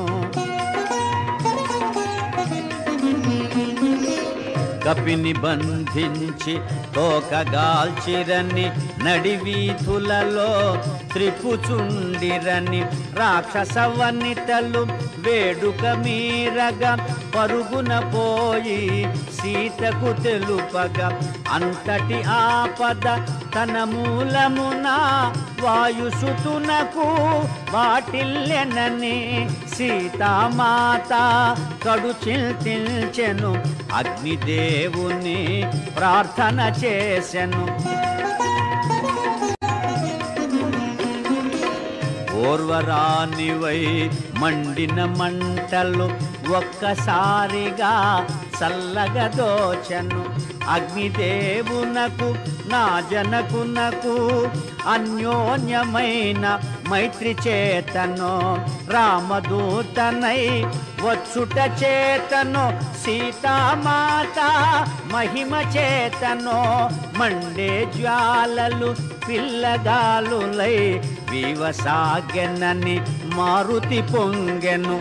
Speaker 1: కపిని బంధించి తోకగాల్చిరని నడివీధులలో త్రిపుచుండిరని రాక్షస వనితలు వేడుక మీరగా పరుగున పోయి సీతకు తెలుపగా అంతటి ఆపద తన మూలమున వాయుసుతునకు వాటిల్లెనని సీతామాత కడు చింతించెను అగ్నిదేవుని ప్రార్థన చేసెను ఓర్వరానివై మండిన మంటలు ఒక్కసారిగా చల్లగా దోచెను అగ్నిదేవునకు నా జనకునకు అన్యోన్యమైన మైత్రి చేతను రామదూతనై వచ్చుట చేతను సీతామాత మహిమ చేతను మండే జ్వాలలు పిల్లగాలులై వివసాగెనని మారుతి పొంగెను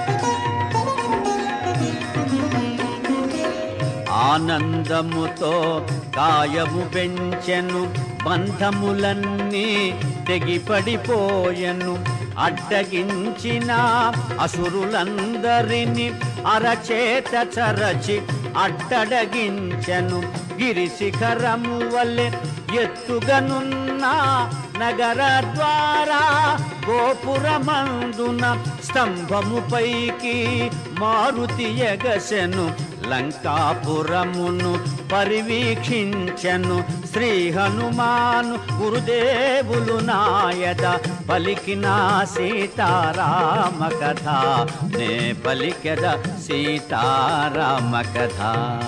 Speaker 1: ఆనందముతో కాయము పెంచెను బంధములన్నీ తెగిపడిపోయెను అడ్డగించిన అసురులందరిని అరచేత చరచి అడ్డడగించెను గిరిశిఖరము వలె ఎత్తుగనున్న నగర ద్వారా గోపురమందున స్తంభముపైకి మారుతి ఎగసెను లంకాపురమును పరివీక్షించెను శ్రీ హనుమాను గురుదేవులు నాయద పలికిన సీతారామ కథ నే పలికెద సీతారామ కథ.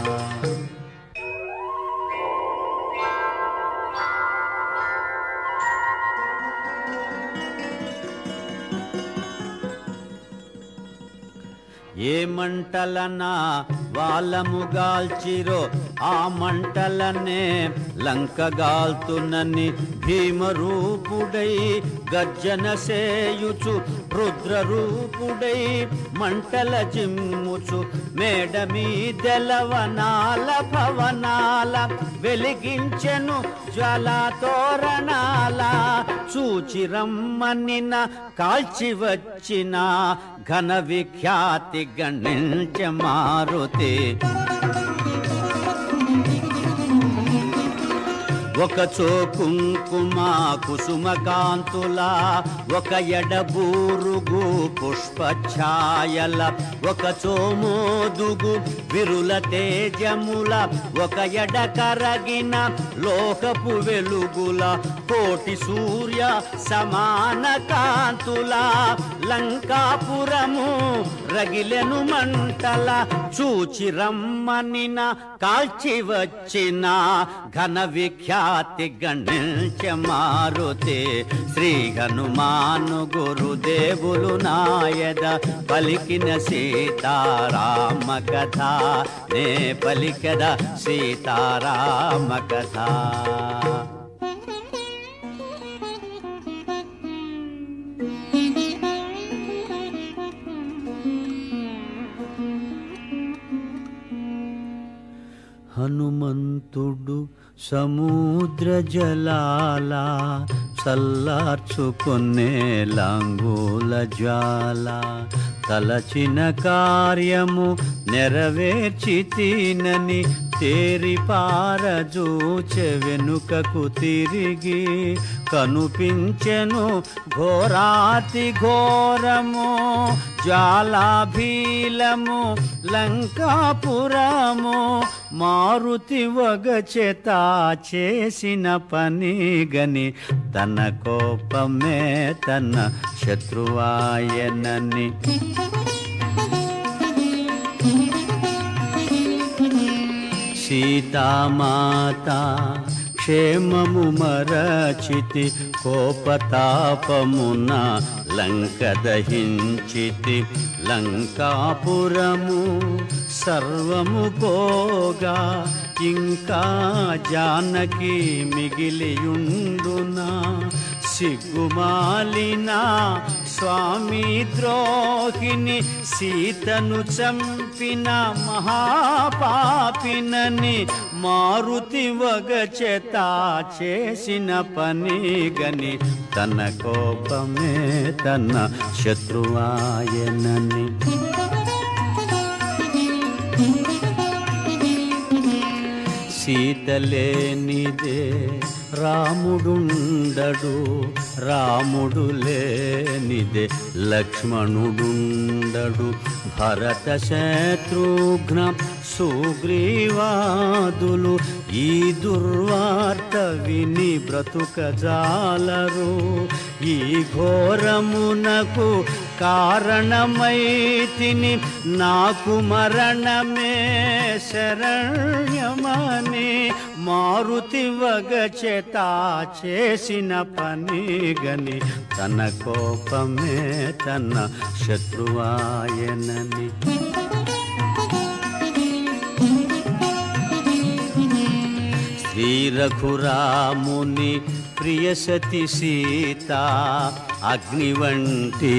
Speaker 1: ఏ మంటలనా వాలముగాల్చిరో ఆ మంటలనే లంకగాల్తునని భీమరూపుడై గర్జన సేయుచు రుద్రరూపుడై మంటల జిమ్ముచు మేడ మీదెలవనాల భవనాల వెలిగించెను జ్వాలా తోరణాల చూచిరమ్మనిన కాల్చి వచ్చిన ఘన విఖ్యాతి గణించ మారుతి ఒకచో కుంకుమ కుసుమ కాంతుల ఒక ఎడబూరుగు పుష్పఛాయల ఒకచో మోదుగు విరుల తేజముల ఒక ఎడ కరగిన లోకపు వెలుగుల కోటి సూర్య సమాన కాంతుల లంకాపురము రగిలెను మంటల చూచి రమ్మనిన కాల్చి వచ్చిన ఘన విఖ్యాతి గణించ మారుతే శ్రీ హనుమాను గురుదేవులు నాయద పలికిన సీతారామ కథ నే పలికద సీతారామ కథ. హనుమంతుడు సముద్ర జలాల చల్లార్చుకునే లాంగూల జ్వాల తలచిన కార్యము నెరవేర్చి తినని తేరి పారజూచె వెనుకకు తిరిగి కనుపించెను ఘోరాతి ఘోరము జ్వాలాభీలము లంకాపురము మారుతి వగచేత చేసిన పని గని తన కోపమే తన శత్రువాయనని సీతామాత క్షేమము మరచితి కోపతాపమున లంక దహించితి లంకాపురము సర్వము పోగా ఇంకా జానకి మిగిలియుండునా సిగ్గుమాలిన స్వామి ద్రోహిని సీతను చంపిన మహాపాపినని మారుతి వగచేత చేసిన పని గని తన కోపమే తన శత్రువాయనని సీతలేనిదే రాముడుండడు రాముడు లేనిదే లక్ష్మణుడుండడు భరత శత్రుఘ్న సుగ్రీవాదులు ఈ దుర్వార్త విని బ్రతుకజాలరు ఈ ఘోరమునకు కారణమైతిని నాకు మరణమే శరణ్యమని మారుతి వగచేత చేసిన పని గని తన కోపమే తన శత్రువాయనని శ్రీ రఘురాముని ప్రియసతి సీత అగ్ని వంటి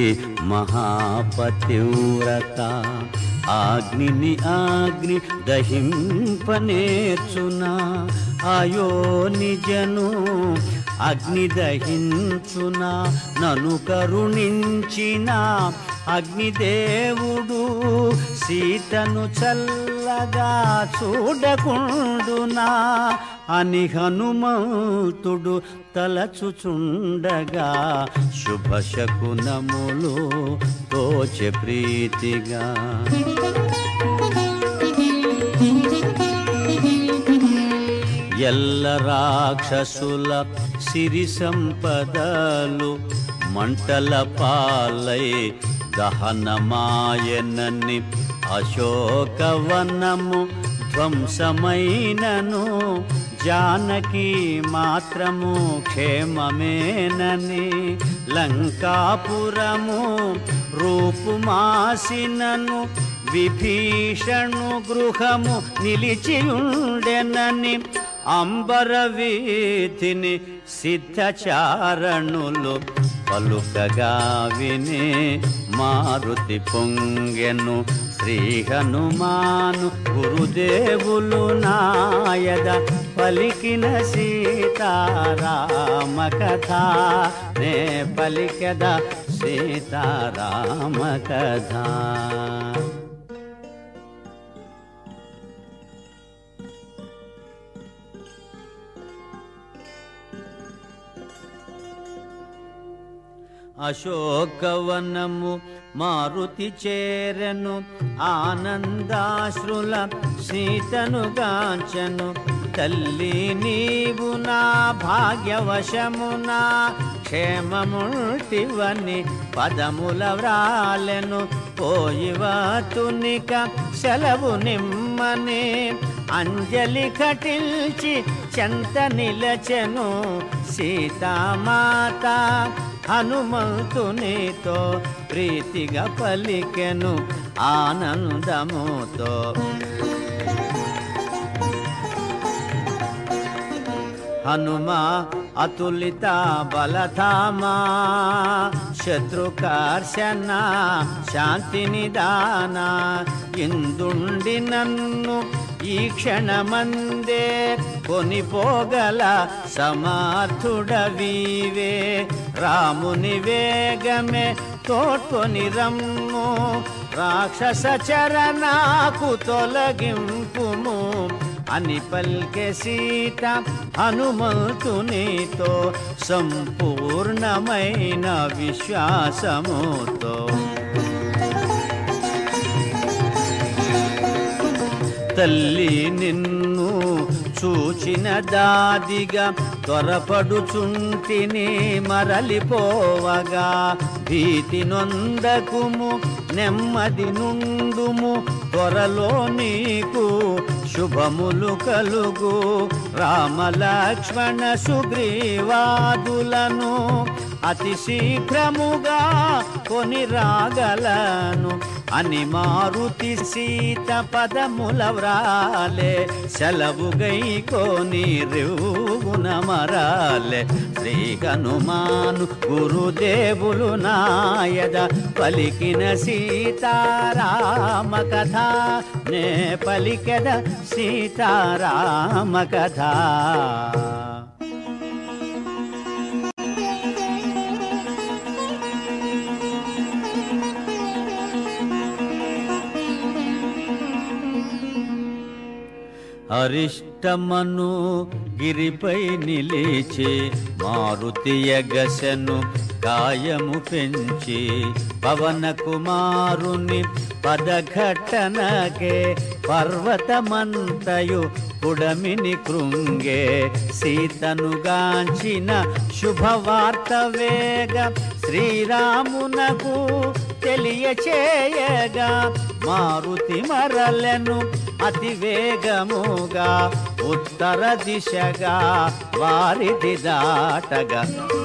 Speaker 1: మహాపతివ్రత అగ్నిని అగ్ని దహింపనేర్చునా అయో నిజను అగ్ని దహించునా నను కరుణించిన అగ్నిదేవుడు సీతను చల్లగా చూడకుండునా అని హనుమంతుడు తలచుచుండగా శుభశకునములు తోచె ప్రీతిగా ఎల్ల రాక్షసుల సిరి సంపదలు మంటల పాలై దహనమాయనని అశోకవనము ధ్వంసమైనను జానకి మాత్రము క్షేమమేనని లంకాపురము రూపుమాసినను విభీషణు గృహము నిలిచియుండెనని అంబర వీధిని సిద్ధచారణులు పలుకగా విని మారుతి పొంగెను శ్రీ హనుమాను గురుదేవులు నాయద పలికిన సీతారామ కథ నే పలికద సీతారామ కథ. అశోకవనము మారుతి చేరెను ఆనందాశ్రుల సీతను గాంచెను తల్లి నీవు నా భాగ్యవశమున క్షేమముల్టివని పదముల వ్రాలెను పోయివతునిక సెలవు నిమ్మని అంజలి కటిల్చి చెంత నిలచెను సీతామాత హనుమంతునితో ప్రీతిగా పలికెను ఆనందముతో హనుమా అతులిత బలధామా శత్రుకర్షణ శాంతి నిదాన ఇందుండి నన్ను ఈ క్షణమందే కొనిపోగల సమర్థుడవీవే రాముని వేగమే తోడ్కొని రమ్ము రాక్షస చరణాకు తొలగింపుము అని పల్కె సీత హనుమంతునితో సంపూర్ణమైన విశ్వాసముతో తల్లి నిన్ను చూచిన దాదిగా త్వరపడుచుంటిని మరలిపోవగా భీతి నొందకుము నెమ్మది నుండుము త్వరలో నీకు శుభములు కలుగు రామలక్ష్మణ సుగ్రీవాదులను అతి శీఘ్రముగా కొని రాగలను అని మారుతి సీత పదముల వ్రాలే సెలవు గైకోని రివున మరాలే శ్రీ హనుమాను గురుదేవులు నాయద పలికిన సీతారామ కథ నే పలికెద సీతారామ కథ. అరిష్టమను గిరిపై నిలిచి మారుతి ఎగసెను కాయము పెంచి పవన కుమారుని పదఘట్టనకే పర్వతమంతయు పుడమిని కృంగే సీతను గాంచిన శుభవార్త వేగ శ్రీరామునకు తెలియచేయగా మారుతి మరలెను అతి వేగముగా ఉత్తర దిశగా వారిది దాటగా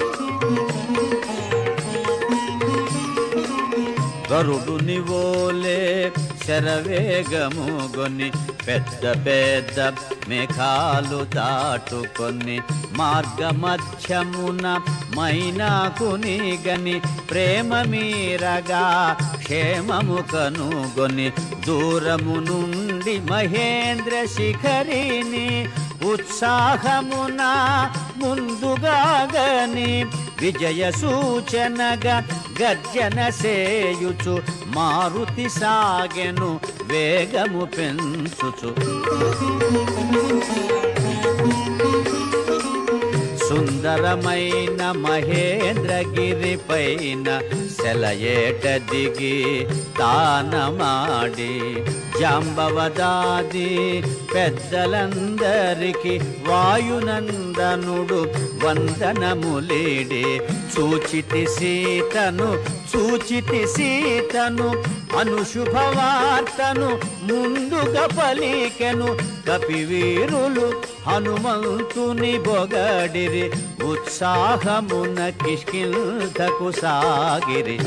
Speaker 1: గరుడుని వోలే శరవేగముగొని పెద్ద పెద్ద మేఘాలు దాటుకొని మార్గ మధ్యమున మైనాకుని గని ప్రేమ మీరగా క్షేమము కనుగొని దూరము నుండి మహేంద్ర శిఖరిని ఉత్సాహమున ముందుగా గని విజయ సూచనగా గర్జన సేయుచు మారుతి సాగెను వేగము పెంచుచు సుందరమైన మహేంద్రగిరి పైన సెలయేట దిగి తానమాడి జాంబవదాది పెద్దలందరికి వాయునందనుడు వందనములేడి చూచితి సీతను చూచితి సీతను అనుశుభవార్తను ముందుగా పలికెను కపివీరులు హనుమంతుని బొగడిరి ఉత్సాహమున కిష్కింధకు సాగిరి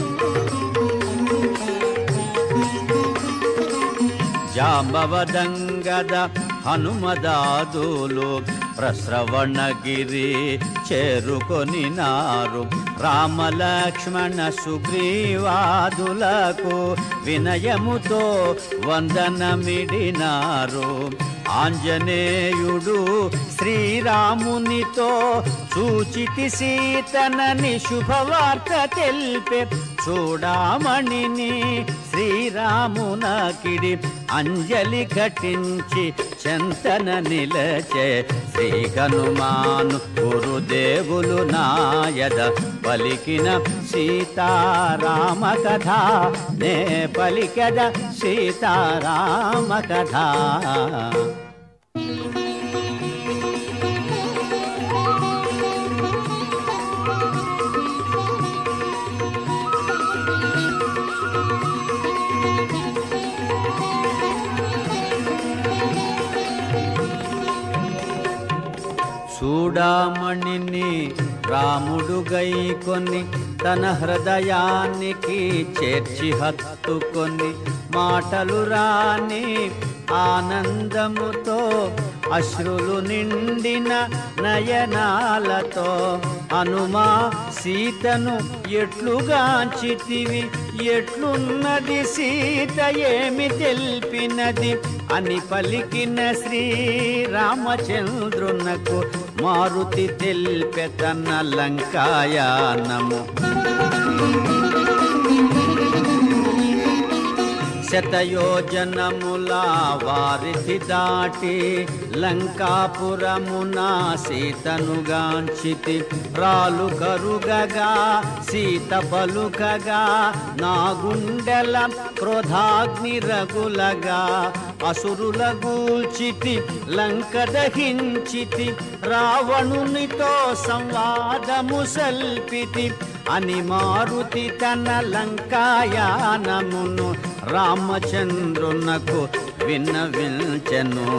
Speaker 1: జాంబవదంగద హనుమదాదులు ప్రస్రవణగిరి చేరుకొని నారు రామలక్ష్మణ సుగ్రీవాదులకు వినయముతో వందనమిడినారు ఆంజనేయుడు శ్రీరామునితో చూచితి సీతనని శుభవార్త తెల్పే చూడామణిని శ్రీరామునకిడి అంజలి ఘటించి చెంతన నిలచే శ్రీ హనుమాను గురుదేవులు నాయద పలికిన సీతారామ కథ నే పలికద సీతారామ కథ. చూడామణిని రాముడు గైకొని తన హృదయానికి చేర్చి హత్తుకొని మాటలు రాని ఆనందముతో అశ్రులు నిండిన నయనాలతో హనుమా సీతను ఎట్లుగాంచితివి ఎట్లున్నది సీత ఏమి తెల్పినది అని పలికిన శ్రీరామచంద్రునకు మారుతి తెల్పె తన లంకాయానము. శతయోజనముల వారిధి దాటి లంకాపురమున సీతనుగాంచితి రాలు కరుగగా సీత పలుకగా నా గుండెల క్రోధాగ్ని రగులగా అసురుల గూల్చితి లంక దహించితి రావణునితో సంవాదము సల్పితి అని మారుతి తన లంకాయానమును రామచంద్రునకు విన్నవించెను.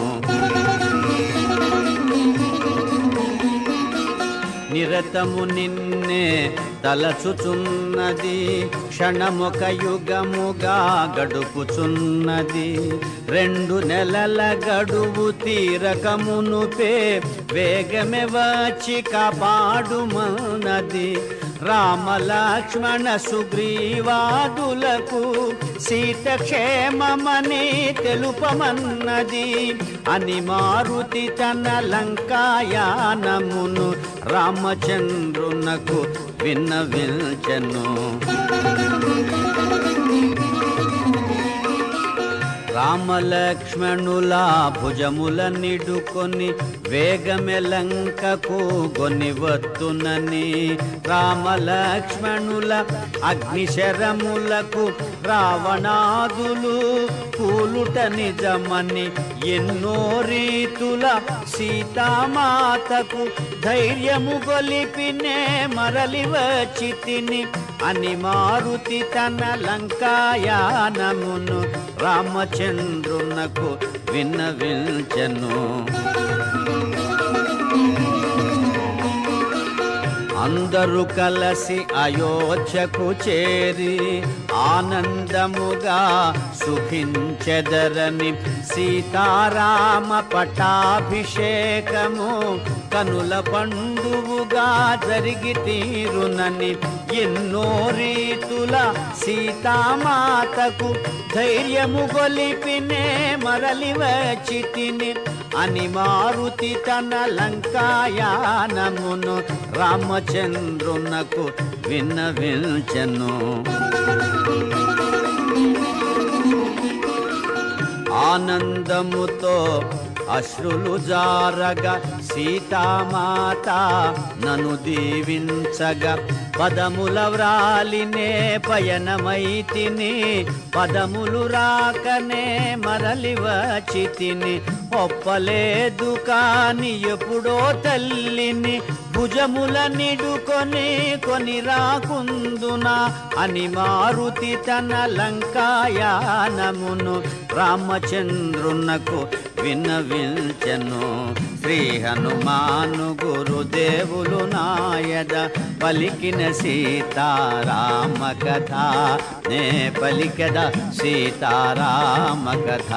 Speaker 1: నిరతము నిన్నే తలచుచున్నది క్షణముక యుగముగా గడుపుచున్నది రెండు నెలల గడువు తీరకమునుపే వేగమే వచ్చి కాపాడుమన్నది రామ లక్ష్మణ సుగ్రీవాదులకు సీత క్షేమమని తెలుపమన్నది అని మారుతి తన లంకాయానమును రామచంద్రునకు విన్నవించెను. రామలక్ష్మణుల భుజముల నిడుకొని వేగమె లంకకు గొనివత్తునని రామలక్ష్మణుల అగ్నిశరములకు రావణాదులు కూలుట నిజమని ఎన్నో రీతుల సీతామాతకు ధైర్యము గొలిపినే మరలి వచ్చితిని అని మారుతి తన లంకాయానమును రామచంద్రునకు విన్నవించెను. అందరూ కలసి అయోధ్యకు చేరి ఆనందముగా సుఖించెదరని సీతారామ పట్టాభిషేకము కనుల పండువుగా జరిగి తీరునని ఎన్నో రీతుల సీతామాతకు ధైర్యము గొలిపినే మరలి వచ్చితిని అని మారుతి తన లంకాయానమును రామచంద్రునకు విన్నవించెను. ఆనందముతో అశ్రులు జారగా సీతామాత నన్ను దీవించగా పదముల వ్రాలినే పయనమైతిని పదములు రాకనే మరలి వచ్చితిని ఒప్పలేదు కాని ఎప్పుడో తల్లిని భుజముల నిడుకొని కొని రాకుందునా అని మారుతి తన లంకాయానమును రామచంద్రునకు విన్నవించెను. శ్రీ హనుమాను గురుదేవులు నాయద పలికిన సీతారామ కథ నే పలికద సీతారామ కథ.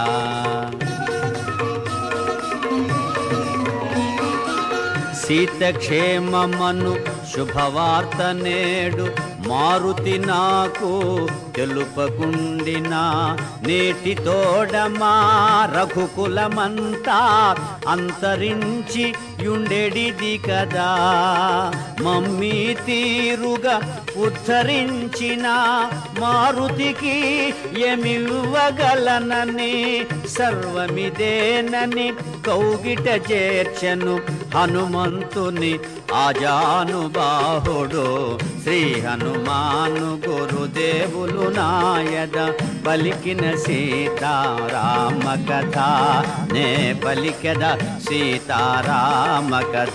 Speaker 1: సీత క్షేమమను శుభవార్త నేడు మారుతి నాకు తెలుపకుండినా నేటి తోడమా రఘుకులమంతా అంతరించి యుండెడిది కదా. మమ్మీ తీరుగా ఉద్ధరించిన మారుతికి ఎమిలువగలనని సర్వమిదేనని కౌగిట చేర్చెను హనుమంతుని ఆజానుబాహుడు. శ్రీ హనుమాను గురుదేవులు నాయద పలికిన సీతారామ కథ నే పలికెద సీతారామ కథ.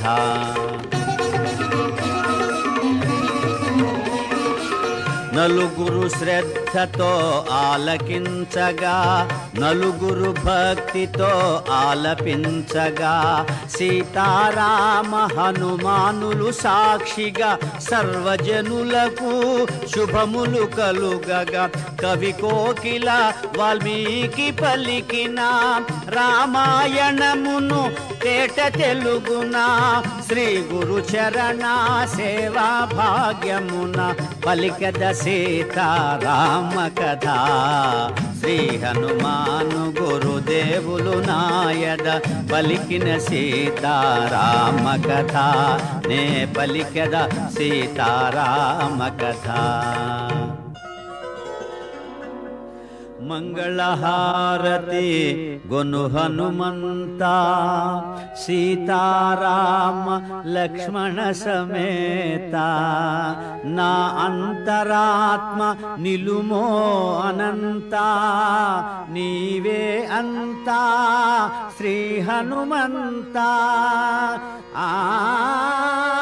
Speaker 1: నలుగురు శ్రద్ధతో ఆలకించగా నలుగురు భక్తితో ఆలపించగా సీతారామ హనుమానులు సాక్షిగా సర్వజనులకు శుభములు కలుగగా కవి కోకిల వాల్మీకి పలికిన రామాయణమును తేట తెలుగున శ్రీ గురు చరణ సేవా భాగ్యమున పలికద సీతారామ కథ. శ్రీ హనుమాను గురుదేవులు నాయద పలికిన సీతారామ కథ నే పలికద సీతారామ కథ. మంగళహారతి గొను హనుమంత సీతారామ లక్ష్మణ సమేత నా అంతరాత్మ నిలుమో అనంత నీవే అంతా శ్రీ హనుమంత. ఆ